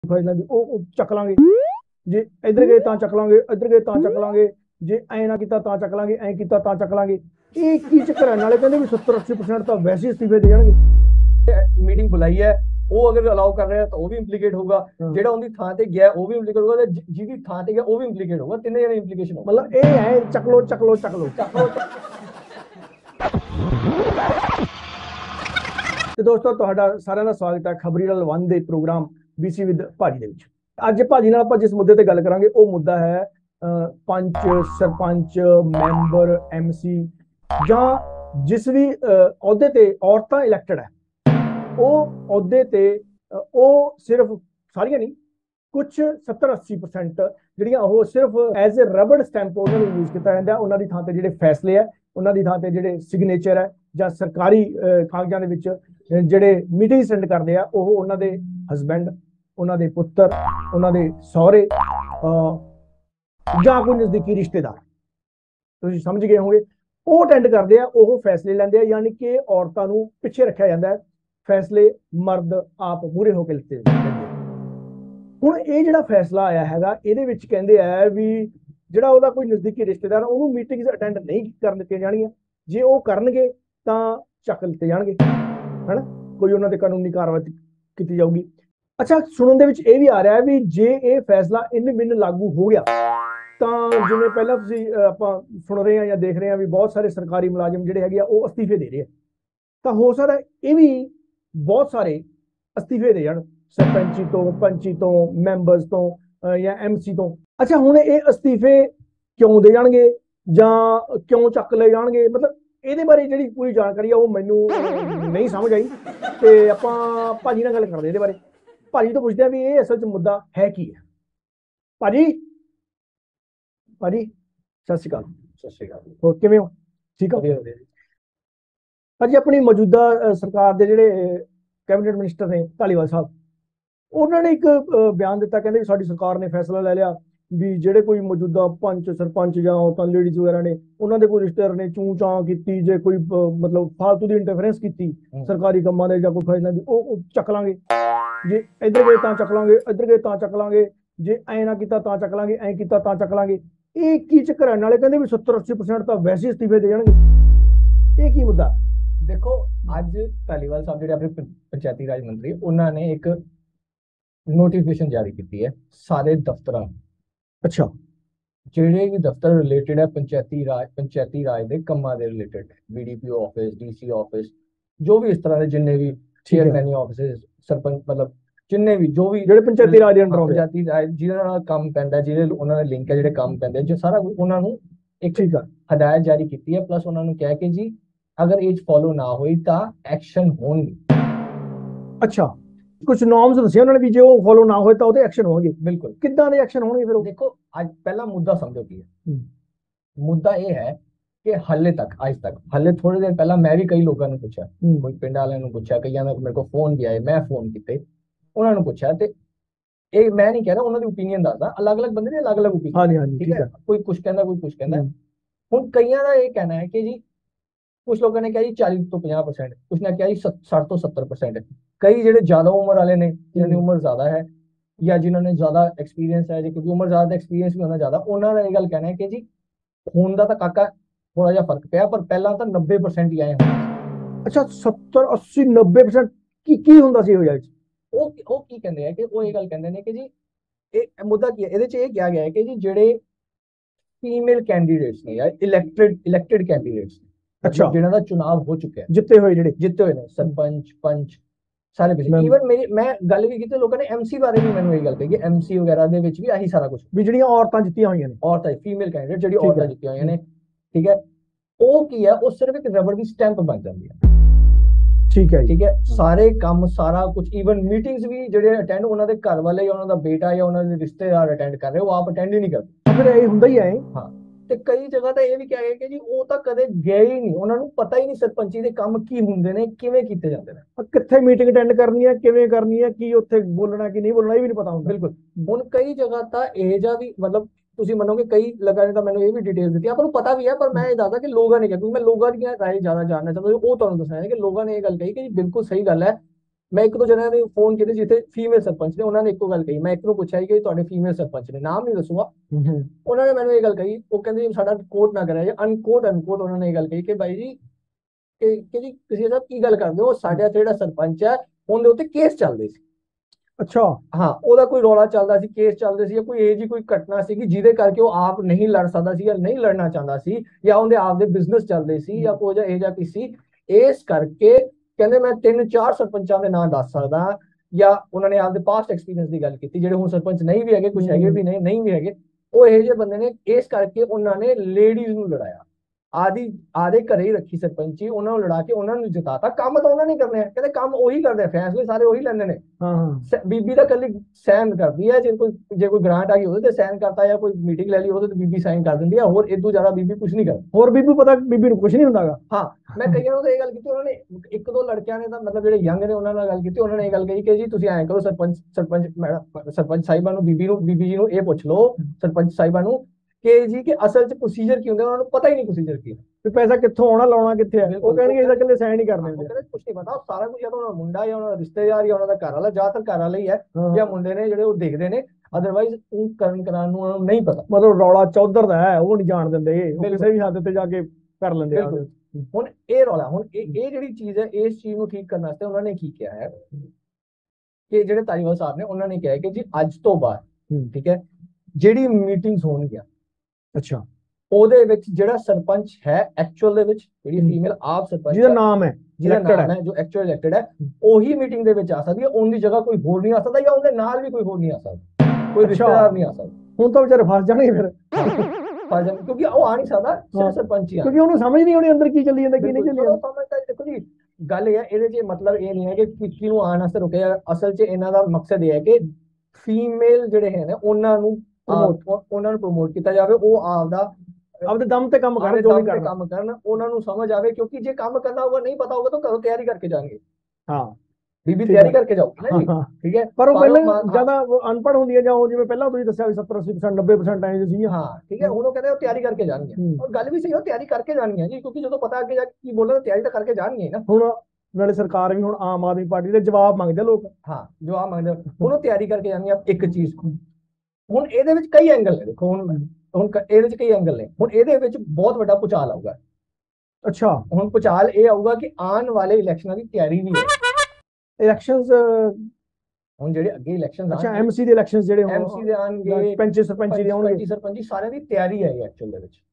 ਫਾਈਲਾਂ ਦੀ ਉਹ ਚੱਕ ਲਾਂਗੇ, ਜੇ ਇੱਧਰ ਗਏ ਤਾਂ ਚੱਕ ਲਾਂਗੇ, ਇੱਧਰ ਗਏ ਤਾਂ ਚੱਕ ਲਾਂਗੇ, ਜੇ ਐ ਨਾ ਕੀਤਾ ਤਾਂ ਚੱਕ ਲਾਂਗੇ, ਐ ਕੀਤਾ ਤਾਂ ਚੱਕ ਲਾਂਗੇ। ਇਹ ਕੀ ਚੱਕਰ ਹੈ? ਨਾਲੇ ਕਹਿੰਦੇ ਵੀ 70-80% ਤਾਂ ਵੈਸੇ ਅਸਤੀਫੇ ਦੇ ਜਾਣਗੇ। ਮੀਟਿੰਗ ਬੁਲਾਈ ਹੈ, ਉਹ ਅਗਰ ਅਲਾਉ ਕਰ ਰਿਹਾ ਤਾਂ ਉਹ ਵੀ ਇੰਪਲੀਕੇਟ ਹੋਊਗਾ, ਜਿਹੜਾ ਉਹਦੀ ਥਾਂ ਤੇ ਗਿਆ ਉਹ ਵੀ ਇੰਪਲੀਕੇਟ ਹੋਊਗਾ, ਤੇ ਜਿਹਦੀ ਥਾਂ ਤੇ ਗਿਆ ਉਹ ਵੀ ਇੰਪਲੀਕੇਟ ਹੋਊਗਾ। ਤਿੰਨੇ ਜਣੇ ਇੰਪਲੀਕੇਸ਼ਨ ਹੋਊਗਾ। ਮਤਲਬ ਇਹ ਹੈ ਚੱਕ ਲੋ ਚੱਕ ਲੋ ਚੱਕ ਲੋ ਚੱਕ ਲੋ। ਤੇ ਦੋਸਤੋ, ਤੁਹਾਡਾ ਸਾਰਿਆਂ ਦਾ ਸਵਾਗਤ ਹੈ ਖਬਰੀਲਾਲ 1 ਦੇ ਪ੍ਰੋਗਰਾਮ BC ਵਿਦ ਭਾਜੀ ਦੇ ਵਿੱਚ। ਅੱਜ ਭਾਜੀ ਨਾਲ ਆਪਾਂ ਜਿਸ ਮੁੱਦੇ ਤੇ ਗੱਲ ਕਰਾਂਗੇ ਉਹ ਮੁੱਦਾ ਹੈ ਪੰਚ, ਸਰਪੰਚ, ਮੈਂਬਰ, MC ਜਾਂ ਜਿਸ ਵੀ ਅਹੁਦੇ ਤੇ ਔਰਤਾਂ ਇਲੈਕਟਡ ਹੈ, ਉਹ ਅਹੁਦੇ ਤੇ ਉਹ ਸਿਰਫ ਸਾਰੀਆਂ ਨਹੀਂ, ਕੁਝ 70-80% ਜਿਹੜੀਆਂ ਉਹ ਸਿਰਫ ਐਜ਼ ਅ ਰਬੜ ਸਟੈਂਪ ਉਹਨਾਂ ਨੂੰ ਯੂਜ਼ ਕੀਤਾ ਜਾਂਦਾ। ਉਹਨਾਂ ਦੀ ਥਾਂ ਤੇ ਜਿਹੜੇ ਫੈਸਲੇ ਹੈ, ਉਹਨਾਂ ਦੀ ਥਾਂ ਤੇ ਜਿਹੜੇ ਸਿਗਨੇਚਰ ਹੈ ਜਾਂ ਸਰਕਾਰੀ ਕਾਗਜ਼ਾਂ ਦੇ ਵਿੱਚ ਜਿਹੜੇ ਮੀਟਿੰਗ ਸੈਂਡ ਕਰਦੇ ਆ, ਉਹ ਉਹਨਾਂ ਦੇ ਹਸਬੈਂਡ, ਉਹਨਾਂ ਦੇ ਪੁੱਤਰ, ਉਹਨਾਂ ਦੇ ਸਹੁਰੇ ਜਾਂ ਕੋਈ ਨਜ਼ਦੀਕੀ ਰਿਸ਼ਤੇਦਾਰ, ਤੁਸੀਂ ਸਮਝ ਗਏ ਹੋਗੇ, ਉਹ ਅਟੈਂਡ ਕਰਦੇ ਆ, ਉਹ ਫੈਸਲੇ ਲੈਂਦੇ ਆ। ਯਾਨੀ ਕਿ ਔਰਤਾਂ ਨੂੰ ਪਿੱਛੇ ਰੱਖਿਆ ਜਾਂਦਾ ਹੈ, ਫੈਸਲੇ ਮਰਦ ਆਪ ਮੂਹਰੇ ਹੋ ਕੇ ਲੈਂਦੇ। ਹੁਣ ਇਹ ਜਿਹੜਾ ਫੈਸਲਾ ਆਇਆ ਹੈਗਾ, ਇਹਦੇ ਵਿੱਚ ਕਹਿੰਦੇ ਆ ਵੀ ਜਿਹੜਾ ਉਹਦਾ ਕੋਈ ਨਜ਼ਦੀਕੀ ਰਿਸ਼ਤੇਦਾਰ, ਉਹਨੂੰ ਮੀਟਿੰਗਸ ਅਟੈਂਡ ਨਹੀਂ ਕਰਨ ਦਿੱਤੀਆਂ ਜਾਣਗੀਆਂ। ਜੇ ਉਹ ਕਰਨਗੇ ਤਾਂ ਚੱਕ ਲਿੱਤੇ ਜਾਣਗੇ, ਹਨਾ, ਕੋਈ ਉਹਨਾਂ ਤੇ ਕਾਨੂੰਨੀ ਕਾਰਵਾਈ ਕੀਤੀ ਜਾਊਗੀ। ਅੱਛਾ, ਸੁਣਨ ਦੇ ਵਿੱਚ ਇਹ ਵੀ ਆ ਰਿਹਾ ਹੈ ਵੀ ਜੇ ਇਹ ਫੈਸਲਾ ਇਨ ਬਿਨ ਲਾਗੂ ਹੋ ਗਿਆ ਤਾਂ ਜਿਵੇਂ ਪਹਿਲਾਂ ਤੁਸੀਂ ਆਪਾਂ ਸੁਣ ਰਹੇ ਹਾਂ ਜਾਂ ਦੇਖ ਰਹੇ ਹਾਂ ਵੀ ਬਹੁਤ ਸਾਰੇ ਸਰਕਾਰੀ ਮੁਲਾਜ਼ਮ ਜਿਹੜੇ ਹੈਗੇ ਆ ਉਹ ਅਸਤੀਫੇ ਦੇ ਰਹੇ ਆ, ਤਾਂ ਹੋ ਸਕਦਾ ਇਹ ਵੀ ਬਹੁਤ ਸਾਰੇ ਅਸਤੀਫੇ ਦੇ ਜਾਣ, ਸਰਪੰਚੀ ਤੋਂ, ਪੰਚੀ ਤੋਂ, ਮੈਂਬਰਸ ਤੋਂ ਜਾਂ MC ਤੋਂ। ਅੱਛਾ, ਹੁਣ ਇਹ ਅਸਤੀਫੇ ਕਿਉਂ ਦੇ ਜਾਣਗੇ ਜਾਂ ਕਿਉਂ ਚੱਕ ਲਏ ਜਾਣਗੇ, ਮਤਲਬ ਇਹਦੇ ਬਾਰੇ ਜਿਹੜੀ ਪੂਰੀ ਜਾਣਕਾਰੀ ਆ ਉਹ ਮੈਨੂੰ ਨਹੀਂ ਸਮਝ ਆਈ, ਤੇ ਆਪਾਂ ਭਾਜੀ ਨਾਲ ਗੱਲ ਕਰਦੇ ਇਹਦੇ ਬਾਰੇ। ਭਾਜੀ ਤੋਂ ਪੁੱਛਦੇ ਆ ਵੀ ਇਹ ਅਸਲ 'ਚ ਮੁੱਦਾ ਹੈ ਕੀ ਹੈ। ਭਾਜੀ ਸਤਿ ਸ਼੍ਰੀ ਅਕਾਲ। ਸਤਿ ਸ਼੍ਰੀ ਅਕਾਲ। ਹੋਰ ਕਿਵੇਂ ਹੋ? ਠੀਕ ਹੋ ਭਾਜੀ? ਆਪਣੀ ਮੌਜੂਦਾ ਸਰਕਾਰ ਦੇ ਜਿਹੜੇ ਕੈਬਨਿਟ ਮਿਨਿਸਟਰ ਨੇ ਧਾਲੀਵਾਲ ਸਾਹਿਬ, ਉਹਨਾਂ ਨੇ ਇੱਕ ਬਿਆਨ ਦਿੱਤਾ, ਕਹਿੰਦੇ ਵੀ ਸਾਡੀ ਸਰਕਾਰ ਨੇ ਫੈਸਲਾ ਲੈ ਲਿਆ ਵੀ ਜਿਹੜੇ ਕੋਈ ਮੌਜੂਦਾ ਪੰਚ, ਸਰਪੰਚ ਜਾਂ ਔਰਤਾਂ ਲੇਡੀਜ਼ ਵਗੈਰਾ ਨੇ, ਉਹਨਾਂ ਦੇ ਕੋਈ ਰਿਸ਼ਤੇਦਾਰ ਨੇ ਚੂੰ ਚਾਂ ਕੀਤੀ, ਜੇ ਕੋਈ ਮਤਲਬ ਫਾਲਤੂ ਦੀ ਇੰਟਰਫੇਰੈਂਸ ਕੀਤੀ ਸਰਕਾਰੀ ਕੰਮਾਂ ਦੇ ਜਾਂ ਕੋਈ ਫੈਸਲਾ ਦੀ, ਉਹ ਚੱਕ ਲਾਂਗੇ। ਜੇ ਇੱਧਰ ਗਏ ਤਾਂ ਚੱਕ ਲਾਂਗੇ, ਇੱਧਰ ਗਏ ਤਾਂ ਚੱਕ ਲਾਂਗੇ, ਜੇ ਐ ਨਾ ਕੀਤਾ ਤਾਂ ਚੱਕ ਲਾਂਗੇ, ਐ ਕੀਤਾ ਤਾਂ ਚੱਕ ਲਾਂਗੇ। ਇਹ ਕੀ ਚੱਕਰ ਹੈ? ਨਾਲੇ ਕਹਿੰਦੇ ਵੀ 70-80% ਤਾਂ ਵੈਸੇ ਅਸਤੀਫੇ ਦੇ ਜਾਣਗੇ। ਇਹ ਕੀ ਮੁੱਦਾ? ਦੇਖੋ, ਅੱਜ ਧਾਲੀਵਾਲ ਸਾਹਿਬ ਜਿਹੜੇ ਆਪਣੇ ਪੰਚਾਇਤੀ ਰਾਜ ਮੰਤਰੀ, ਉਹਨਾਂ ਨੇ ਇੱਕ ਨੋਟੀਫਿਕੇਸ਼ਨ ਜਾਰੀ ਕੀਤੀ ਹੈ ਸਾਰੇ ਦਫ਼ਤਰਾਂ। ਅੱਛਾ, ਜਿਹੜੇ ਵੀ ਦਫ਼ਤਰ ਰਿਲੇਟਡ ਹੈ ਪੰਚਾਇਤੀ ਰਾਜ ਦੇ ਕੰਮਾਂ ਦੇ related, BDPO office, DC office, ਜੋ ਵੀ ਇਸ ਤਰ੍ਹਾਂ ਦੇ ਜਿੰਨੇ ਵੀ ਚੇਅਰਮੈਨ ਆਫਿਸ, ਸਰਪੰਚ, ਮਤਲਬ ਜਿੰਨੇ ਵੀ ਜੋ ਵੀ ਜਿਹੜੇ ਪੰਚਾਇਤੀ ਰਾਜ ਦੇ ਅੰਡਰ ਆਉਂਦੇ, ਪੰਚਾਇਤੀ ਰਾਜ ਜਿਹਨਾਂ ਨਾਲ ਕੰਮ ਪੈਂਦਾ, ਜਿਹਦੇ ਉਹਨਾਂ ਦਾ ਲਿੰਕ ਹੈ, ਜਿਹੜੇ ਕੰਮ ਪੈਂਦੇ, ਜੋ ਸਾਰਾ ਉਹਨਾਂ ਨੂੰ ਇੱਕ ਹਦਾਇਤ ਜਾਰੀ ਕੀਤੀ ਹੈ। ਪਲੱਸ ਉਹਨਾਂ ਨੂੰ ਕਿਹਾ ਕਿ ਜੀ ਅਗਰ ਇਹ ਫੋਲੋ ਨਾ ਹੋਈ ਤਾਂ ਐਕਸ਼ਨ ਹੋਣਗੇ। ਅੱਛਾ, ਕੁਝ ਨੋਰਮਸ ਦੱਸਿਆ ਉਹਨਾਂ ਨੇ ਵੀ ਜੇ ਉਹ ਫੋਲੋ ਨਾ ਹੋਏ ਤਾਂ ਉਹਦੇ ਐਕਸ਼ਨ ਹੋਣਗੇ। ਬਿਲਕੁਲ। ਕਿੱਦਾਂ ਦੇ ਐਕਸ਼ਨ ਹੋਣਗੇ ਫਿਰ? ਦੇਖੋ, ਅੱਜ ਪਹਿਲਾ ਮੁੱਦਾ ਸਮਝੋ ਕੀ ਹੈ। ਮੁੱਦਾ ਇਹ ਹੈ ਕਿ ਹਾਲੇ ਥੋੜੇ ਦਿਨ ਪਹਿਲਾਂ ਮੈਂ ਵੀ ਕਈ ਲੋਕਾਂ ਨੂੰ ਪੁੱਛਿਆ, ਕੋਈ ਪਿੰਡ ਵਾਲਿਆਂ ਨੂੰ ਪੁੱਛਿਆ, ਕਈਆਂ ਦਾ ਮੇਰੇ ਕੋਲ ਫੋਨ ਵੀ ਆਏ, ਮੈਂ ਫੋਨ ਕੀਤੇ, ਉਹਨਾਂ ਨੂੰ ਪੁੱਛਿਆ, ਤੇ ਇਹ ਮੈਂ ਨਹੀਂ ਕਹਿ ਰਿਹਾ, ਉਹਨਾਂ ਦੀ ਓਪੀਨੀਅਨ ਦੱਸਦਾ, ਅਲੱਗ-ਅਲੱਗ ਬੰਦੇ ਨੇ ਅਲੱਗ-ਅਲੱਗ ਓਪੀਨੀਅਨ। ਹਾਂਜੀ, ਠੀਕ ਹੈ, ਕੋਈ ਕੁਝ ਕਹਿੰਦਾ, ਕੋਈ ਕੁਝ ਕਹਿੰਦਾ। ਹੁਣ ਕਈਆਂ ਦਾ ਇਹ ਕਹਿਣਾ ਹੈ ਕਿ ਜੀ, ਕੁਝ ਲੋਕਾਂ ਨੇ ਕਿਹਾ ਜੀ 40 ਤੋਂ 50%, ਕੁਝ ਨੇ ਕਿਹਾ ਜੀ 60 ਤੋਂ 70%। ਕਈ ਜਿਹੜੇ ਜ਼ਿਆਦਾ ਉਮਰ ਵਾਲੇ ਨੇ, ਜਿਹਨਾਂ ਦੀ ਉਮਰ ਜ਼ਿਆਦਾ ਹੈ ਜਾਂ ਜਿਨ੍ਹਾਂ ਨੇ ਜ਼ਿਆਦਾ ਐਕਸਪੀਰੀਅੰਸ ਹੈ, ਕਿਉਂਕਿ ਉਮਰ ਜ਼ਿਆਦਾ ਤਾਂ ਐਕਸਪੀਰੀਅੰਸ ਵੀ ਹੋਣਾ ਜ਼ਿਆਦਾ, ਉਹਨਾਂ ਦਾ ਇਹ ਗੱਲ ਕਹਿਣਾ ਹੈ ਕਿ ਜੀ ਹੁਣ ਦਾ ਤਾਂ ਕਾਕਾ ਥੋੜਾ ਜਿਹਾ ਫਰਕ ਪਿਆ, ਪਰ ਪਹਿਲਾਂ ਤਾਂ 90% ਹੀ ਆਏ ਹੁੰਦੇ। ਅੱਛਾ, 70, 80, 90% ਕੀ ਹੁੰਦਾ ਸੀ? ਉਹ ਕੀ ਕਹਿੰਦੇ ਆ ਕਿ ਉਹ ਇਹ ਗੱਲ ਕਹਿੰਦੇ ਨੇ ਕਿ ਜੀ ਇਹ ਮੁੱਦਾ ਕੀ ਹੈ, ਇਹਦੇ 'ਚ ਇਹ ਕਿਹਾ ਗਿਆ ਹੈ ਕਿ ਜੀ ਜਿਹੜੇ ਫੀਮੇਲ ਕੈਂਡੀਡੇਟਸ ਨੇ ਜਾਂ ਇਲੈਕਟਡ ਕੈਂਡੀਡੇਟਸ, ਅੱਛਾ, ਜਿਹਨਾਂ ਦਾ ਚੁਣਾਵ ਹੋ ਚੁੱਕਿਆ, ਜਿੱਤੇ ਹੋਏ ਨੇ, ਸਰਪੰਚ, ਪੰਚ, ਸਾਰੇ ਈਵਨ ਮੈਂ ਗੱਲ ਵੀ ਕੀਤੀ, ਲੋਕਾਂ ਨੇ MC ਬਾਰੇ ਵੀ ਮੈਨੂੰ ਇਹ ਗੱਲ ਕਹੀ ਕਿ MC ਵਗੈਰਾ ਦੇ ਵਿੱਚ ਵੀ ਆਹੀ ਸਾਰਾ ਕੁਝ, ਵੀ ਜਿਹੜੀਆਂ ਔਰਤਾਂ ਜਿੱਤੀਆਂ ਹੋਈਆਂ ਨੇ, ਔਰਤਾਂ ਫੀਮੇਲ ਕੈਂਡੀਡੇਟ ਜਿਹੜੀ ਔਰਤਾਂ ਜਿੱਤੀਆਂ ਹੋਈਆਂ ਨੇ, ਠੀਕ ਹੈ, ਉਹ ਕੀ ਹੈ, ਉਹ ਸਿਰਫ ਇੱਕ ਰਬੜ ਦੀ ਸਟੈਂਪ ਬਣ ਜਾਂਦੀ ਹੈ। ਠੀਕ ਹੈ, ਸਾਰੇ ਕੰਮ, ਸਾਰਾ ਕੁਝ, ਈਵਨ ਮੀਟਿੰਗਸ ਵੀ ਜਿਹੜੇ ਅਟੈਂਡ ਉਹਨਾਂ ਦੇ ਘਰ ਵਾਲੇ ਜਾਂ ਉਹਨਾਂ ਦਾ ਬੇਟਾ ਜਾਂ ਉਹਨਾਂ ਦੇ ਰਿਸ਼ਤੇਦਾਰ ਅਟੈਂਡ ਕਰ ਰਹੇ, ਉਹ ਆਪ ਅਟੈਂਡ ਹੀ ਨਹੀਂ ਕਰਦੇ। ਫਿਰ ਇਹ ਹੁੰਦਾ ਹੀ ਹੈ। ਹਾਂ, ਤੇ ਕਈ ਜਗ੍ਹਾ ਤਾਂ ਇਹ ਵੀ ਕਿਹਾ ਗਿਆ ਕਿ ਜੀ ਉਹ ਤਾਂ ਕਦੇ ਗਏ ਹੀ ਨਹੀਂ, ਉਹਨਾਂ ਨੂੰ ਪਤਾ ਹੀ ਨਹੀਂ ਸਰਪੰਚੀ ਦੇ ਕੰਮ ਕੀ ਹੁੰਦੇ ਨੇ, ਕਿਵੇਂ ਕੀਤੇ ਜਾਂਦੇ ਨੇ, ਕਿੱਥੇ ਮੀਟਿੰਗ ਅਟੈਂਡ ਕਰਨੀ ਹੈ, ਕਿਵੇਂ ਕਰਨੀ ਹੈ, ਕੀ ਉੱਥੇ ਬੋਲਣਾ ਕੀ ਨਹੀਂ ਬੋਲਣਾ, ਇਹ ਵੀ ਨਹੀਂ ਪਤਾ ਹੁੰਦਾ। ਬਿਲਕੁਲ। ਹੁਣ ਕਈ ਜਗ੍ਹਾ ਤਾਂ ਇਹ ਜਿਹਾ ਵੀ, ਮਤਲਬ ਤੁਸੀਂ ਮੰਨੋਗੇ, ਕਈ ਲੋਕਾਂ ਨੇ ਤਾਂ ਮੈਨੂੰ ਇਹ ਵੀ ਡਿਟੇਲਸ ਦਿੱਤੀ, ਆਪਾਂ ਨੂੰ ਪਤਾ ਵੀ ਹੈ, ਪਰ ਮੈਂ ਇਹ ਦੱਸਦਾ ਕਿ ਲੋਕਾਂ ਨੇ ਕਿਹਾ, ਕਿਉਂਕਿ ਮੈਂ ਲੋਕਾਂ ਦੀਆਂ ਰਾਏ ਜ਼ਿਆਦਾ ਜਾਣਨਾ ਚਾਹੁੰਦਾ, ਉਹ ਤੁਹਾਨੂੰ ਦੱਸਣਾ ਹੈ ਕਿ ਲੋਕਾਂ ਨੇ ਇਹ ਗੱਲ ਕਹੀ ਕਿ ਜੀ ਬਿਲਕੁਲ ਸਹੀ ਗੱਲ ਹੈ ਮੈਂ ਇੱਕ ਦੋ ਜਣਿਆਂ ਨੇ ਫੋਨ ਕੀਤੇ ਜਿੱਥੇ ਫੀਮੇਲ ਸਰਪੰਚ ਨੇ, ਉਹਨਾਂ ਨੇ ਇੱਕੋ ਗੱਲ ਕਹੀ। ਮੈਂ ਇੱਕ ਨੂੰ ਪੁੱਛਿਆ ਕਿ ਤੁਹਾਡੇ ਫੀਮੇਲ ਸਰਪੰਚ ਨੇ, ਨਾਮ ਨਹੀਂ ਦੱਸੂਗਾ, ਉਹਨਾਂ ਨੇ ਮੈਨੂੰ ਇਹ ਗੱਲ ਕਹੀ, ਉਹ ਕਹਿੰਦੇ ਸਾਡਾ ਕੋਟ ਨਾ ਕਰਿਆ ਜੀ, ਅਨਕੋਟ ਉਹਨਾਂ ਨੇ ਇਹ ਗੱਲ ਕਹੀ ਕਿ ਬਾਈ ਜੀ ਕਿ ਜੀ ਤੁਸੀਂ ਸਾਹਿਬ ਕੀ ਗੱਲ ਕਰਦੇ ਹੋ, ਸਾਡੇ ਇੱਥੇ ਜਿਹੜਾ ਸਰਪੰਚ ਹੈ ਉਹਦੇ ਉੱਤੇ ਕੇਸ ਚੱਲਦੇ ਸੀ। ਅੱਛਾ, ਹਾਂ, ਉਹਦਾ ਕੋਈ ਰੌਲਾ ਚੱਲਦਾ ਸੀ, ਕੇਸ ਚੱਲਦੇ ਸੀ, ਕੋਈ ਇਹ ਜੀ ਕੋਈ ਘਟਨਾ ਸੀ ਕਿ ਜਿਹਦੇ ਕਰਕੇ ਉਹ ਆਪ ਨਹੀਂ ਲੜ ਸਕਦਾ ਸੀ ਜਾਂ ਨਹੀਂ ਲੜਨਾ ਚਾਹੁੰਦਾ ਸੀ, ਜਾਂ ਉਹਦੇ ਆਪ ਦੇ ਬਿਜ਼ਨਸ ਚੱਲਦੇ ਸੀ ਜਾਂ ਕੋਈ ਇਹ ਜਿਹਾ ਕੀ ਸੀ। ਇਸ ਕਰਕੇ ਕਹਿੰਦੇ ਮੈਂ 3-4 ਸਰਪੰਚਾਂ ਦੇ ਨਾਂ ਦੱਸ ਸਕਦਾ, ਜਾਂ ਉਹਨਾਂ ਨੇ ਆਪਦੇ ਪਾਸਟ ਐਕਸਪੀਰੀਅੰਸ ਦੀ ਗੱਲ ਕੀਤੀ, ਜਿਹੜੇ ਹੁਣ ਸਰਪੰਚ ਨਹੀਂ ਵੀ ਹੈਗੇ, ਕੁਝ ਹੈਗੇ ਵੀ ਨਹੀਂ ਵੀ ਹੈਗੇ, ਉਹ ਇਹੋ ਜਿਹੇ ਬੰਦੇ ਨੇ। ਇਸ ਕਰਕੇ ਉਹਨਾਂ ਨੇ ਲੇਡੀਜ਼ ਨੂੰ ਲੜਾਇਆ, ਆਦੇ ਘਰੇ ਹੀ ਰੱਖੀ ਸਰਪੰਚੀ, ਉਹਨਾਂ ਨੂੰ ਲੜਾ ਕੇ ਉਹਨਾਂ ਨੂੰ ਜਿਤਾਤਾ। ਕੰਮ ਤਾਂ ਉਹਨਾਂ ਨੇ ਕਰਨੇ ਆ, ਕਹਿੰਦੇ ਕੰਮ ਉਹੀ ਕਰਦੇ ਆ, ਫੈਸਲੇ ਸਾਰੇ ਉਹੀ ਲੈਂਦੇ ਨੇ। ਬੀਬੀ ਤਾਂ ਕੱਲੀ ਸਾਈਨ ਕਰਦੀ ਹੈ, ਜੇ ਕੋਈ ਗ੍ਰਾਂਟ ਆ ਗਈ ਉਹਦੇ ਤੇ ਸਾਈਨ ਕਰਤਾ, ਜਾਂ ਕੋਈ ਮੀਟਿੰਗ ਲੈ ਲਈ ਉਹਦੇ ਤੇ ਬੀਬੀ ਸਾਈਨ ਕਰ ਦਿੰਦੀ ਹੈ, ਹੋਰ ਇਦੋਂ ਜ਼ਿਆਦਾ ਬੀਬੀ ਕੁਝ ਨਹੀਂ ਕਰਦੀ। ਹੋਰ ਬੀਬੀ ਪਤਾ ਬੀਬੀ ਨੂੰ ਕੁਝ ਨਹੀਂ ਹੁੰਦਾਗਾ। ਹਾਂ, ਮੈਂ ਕਈਆਂ ਨੂੰ ਤਾਂ ਇਹ ਗੱਲ ਕੀਤੀ, ਉਹਨਾਂ ਨੇ ਇੱਕ ਦੋ ਲੜਕਿਆਂ ਨੇ ਤਾਂ ਮਤਲਬ ਜਿਹੜੇ ਯੰਗ ਨੇ ਉਹਨਾਂ ਨਾਲ ਗੱਲ ਕੀਤੀ, ਉਹਨਾਂ ਨੇ ਇਹ ਗੱਲ ਕਹੀ ਕਿ ਜੀ ਤੁਸੀਂ ਐਂ ਕਰੋ, ਸਰਪੰਚ ਸਾਹਿਬਾਂ ਨੂੰ, ਬੀਬੀ ਜੀ ਨੂੰ ਇਹ ਪੁੱਛ ਲਓ ਸਰਪੰਚ ਸਾਹਿਬਾਂ ਨੂੰ ਕਿ ਜੀ ਕਿ ਅਸਲ 'ਚ ਪ੍ਰੋਸੀਜਰ ਕੀ ਹੁੰਦਾ, ਉਹਨਾਂ ਨੂੰ ਪਤਾ ਹੀ ਨਹੀਂ ਪ੍ਰੋਸੀਜਰ ਕੀ ਹੈ, ਪੈਸਾ ਕਿੱਥੋਂ ਆਉਣਾ, ਲਾਉਣਾ ਕਿੱਥੇ ਹੈ। ਉਹ ਕਹਿਣਗੇ ਇਹਦਾ ਇਕੱਲੇ ਸਾਈਨ ਹੀ ਕਰਨੇ ਹੁੰਦੇ, ਕੁਝ ਨਹੀਂ ਪਤਾ। ਸਾਰਾ ਕੁਝ ਜਾਂ ਉਹਨਾਂ ਦਾ ਮੁੰਡਾ ਜਾਂ ਉਹਨਾਂ ਦਾ ਰਿਸ਼ਤੇਦਾਰ ਜਾਂ ਉਹਨਾਂ ਦਾ ਘਰ ਵਾਲਾ, ਜ਼ਿਆਦਾਤਰ ਘਰ ਵਾਲਾ ਹੀ ਹੈ ਜਾਂ ਮੁੰਡੇ ਨੇ ਜਿਹੜੇ ਉਹ ਦੇਖਦੇ ਨੇ, ਅਦਰਵਾਈਜ਼ ਉਹ ਕਰਾਉਣ ਨੂੰ ਉਹਨਾਂ ਨੂੰ ਨਹੀਂ ਪਤਾ। ਮਤਲਬ ਰੌਲਾ ਚੌਧਰ ਦਾ ਹੈ, ਉਹ ਨਹੀਂ ਜਾਣ ਦਿੰਦੇ, ਉਹ ਕਿਸੇ ਵੀ ਹੱਦ ਤੇ ਜਾ ਕੇ ਕਰ ਲੈਂਦੇ ਆ। ਹੁਣ ਇਹ ਰੌਲਾ, ਹੁਣ ਇਹ ਜਿਹੜੀ ਚੀਜ਼ ਹੈ, ਇਸ ਚੀਜ਼ ਨੂੰ ਠੀਕ ਕਰਨ ਵਾਸਤੇ ਉਹਨਾਂ ਨੇ ਕੀ ਕਿਹਾ ਹੈ ਕਿ ਜਿਹੜੇ ਧਾਲੀਵਾਲ ਸਾਹਿਬ ਨੇ, ਉਹਨਾਂ ਨੇ ਕਿਹਾ ਕਿ ਜੀ ਅੱਜ ਤੋਂ ਬਾਅਦ ਠੀਕ ਹੈ, ਜਿਹੜੀ ਮੀਟਿੰਗਸ ਹੋਣਗੀਆਂ, ਅੱਛਾ, ਉਹਦੇ ਵਿੱਚ ਜਿਹੜਾ ਸਰਪੰਚ ਹੈ ਐਕਚੁਅਲ ਦੇ ਵਿੱਚ, ਜਿਹੜੀ ਫੀਮੇਲ ਆਪ ਸਰਪੰਚ ਜਿਹਦਾ ਨਾਮ ਹੈ ਜੋ ਐਕਚੁਅਲ ਇਲੈਕਟਡ ਹੈ, ਉਹੀ ਮੀਟਿੰਗ ਦੇ ਵਿੱਚ ਆ ਸਕਦੀ ਹੈ। ਉਹਦੀ ਜਗ੍ਹਾ ਕੋਈ ਹੋਰ ਨਹੀਂ ਆ ਸਕਦਾ, ਜਾਂ ਉਹਦੇ ਨਾਲ ਵੀ ਕੋਈ ਹੋਰ ਨਹੀਂ ਆ ਸਕਦਾ, ਕੋਈ ਰਿਸ਼ਤੇਦਾਰ ਨਹੀਂ ਆ ਸਕਦਾ। ਹੁਣ ਤਾਂ ਵਿਚਾਰੇ ਫਸ ਜਾਣਗੇ ਫਿਰ, ਕਿਉਂਕਿ ਉਹ ਆ ਨਹੀਂ ਸਕਦਾ, ਸਿਰਫ ਸਰਪੰਚ ਹੀ ਆ, ਕਿਉਂਕਿ ਉਹਨੂੰ ਸਮਝ ਨਹੀਂ ਆਉਣੀ ਅੰਦਰ ਕੀ ਚੱਲੀ ਜਾਂਦਾ ਕੀ ਨਹੀਂ ਚੱਲੀ ਜਾਂਦਾ। ਸਮਝਦਾ ਦੇਖੋ ਜੀ, ਗੱਲ ਇਹ ਹੈ, ਇਹਦੇ 'ਚ ਮਤਲਬ ਇਹ ਨਹੀਂ ਹੈ ਕਿ ਕਿਹਨੂੰ ਆਉਣ ਵਾਸਤੇ ਰੁਕਿਆ। ਅਸਲ 'ਚ ਇਹਨਾਂ ਦਾ ਮਕਸਦ ਇਹ ਹੈ ਕਿ ਫੀਮੇਲ ਜਿਹੜੇ ਹੈ ਨਾ, ਉਹਨਾਂ ਨੂੰ ਪ੍ਰਮੋਟ ਕੀਤਾ ਜਾਵੇ, ਉਹ ਆਪਦੇ ਦਮ ਤੇ ਕੰਮ ਕਰਨ, ਜੋ ਵੀ ਕੰਮ ਕਰਨ, ਉਹਨਾਂ ਨੂੰ ਸਮਝ ਆਵੇ। ਕਿਉਂਕਿ ਜੇ ਕੰਮ ਕਰਨਾ ਹੋਊਗਾ, ਨਹੀਂ ਪਤਾ ਹੋਊਗਾ ਤਾਂ ਕਦੋਂ ਤਿਆਰੀ ਕਰਕੇ ਜਾਣਗੇ। ਹਾਂ, ਬੀਬੀ ਤਿਆਰੀ ਕਰਕੇ ਜਾਊਗੀ ਨਾ ਜੀ, ਠੀਕ ਹੈ। ਪਰ ਉਹ ਪਹਿਲਾਂ ਜਿਆਦਾ ਅਨਪੜ੍ਹ ਹੁੰਦੀ ਹੈ, ਜਾਂ ਉਹ ਜਿਵੇਂ ਪਹਿਲਾਂ ਤੁਸੀਂ ਦੱਸਿਆ ਵੀ 70-80% 90% ਆਏ ਸੀ। ਹਾਂ, ਠੀਕ ਹੈ। ਹੁਣ ਉਹ ਕਹਿੰਦੇ ਉਹ ਤਿਆਰੀ ਕਰਕੇ ਜਾਣਗੇ, ਔਰ ਗੱਲ ਵੀ ਸਹੀ, ਉਹ ਤਿਆਰੀ ਕਰਕੇ ਜਾਣੀ ਹੈ ਜੀ, ਕਿਉਂਕਿ ਜਦੋਂ ਪਤਾ ਅੱਗੇ ਜਾ ਕੇ ਕੀ ਬੋਲਣਾ, ਤਿਆਰੀ ਤਾਂ ਕਰਕੇ ਜਾਣੀ ਹੈ ਨਾ। ਹੁਣ ਨਾਲੇ ਸਰਕਾਰ ਵੀ ਹੁਣ ਆਮ ਆਦਮੀ ਪਾਰਟੀ ਦੇ ਜਵਾਬ ਮੰਗਦੇ ਲੋਕ। ਹਾਂ, ਜਵਾਬ ਮੰਗਦੇ, ਹੁਣ ਉਹ ਤਿਆਰੀ ਕਰਕੇ ਜਾਣੀ ਆ ਇੱਕ ਚੀਜ਼। ਹੁਣ ਇਹਦੇ ਵਿੱਚ ਕਈ ਐਂਗਲ ਨੇ, ਦੇਖੋ ਹੁਣ ਇਹਦੇ ਵਿੱਚ ਕਈ ਐਂਗਲ ਨੇ। ਹੁਣ ਇਹਦੇ ਵਿੱਚ ਬਹੁਤ ਵੱਡਾ ਭੁਚਾਲ ਆਊਗਾ। ਅੱਛਾ, ਹੁਣ ਭੁਚਾਲ ਇਹ ਆਊਗਾ ਕਿ ਆਉਣ ਵਾਲੇ ਇਲੈਕਸ਼ਨਾਂ ਦੀ ਤਿਆਰੀ ਵੀ ਹੈ। ਇਲੈਕਸ਼ਨਸ ਹੁਣ ਜਿਹੜੇ ਅੱਗੇ ਇਲੈਕਸ਼ਨਸ ਅੱਛਾ, ਐਮਸੀ ਦੇ ਇਲੈਕਸ਼ਨਸ ਜਿਹੜੇ ਐਮਸੀ ਦੇ ਆਣਗੇ, ਸਰਪੰਚੀ ਦੇ ਆਉਣਗੇ, ਸਰਪੰਚੀ ਸਾਰਿਆਂ ਦੀ ਤਿਆਰੀ ਹੈ ਐਕਚੁਅਲ ਦੇ ਵਿੱਚ।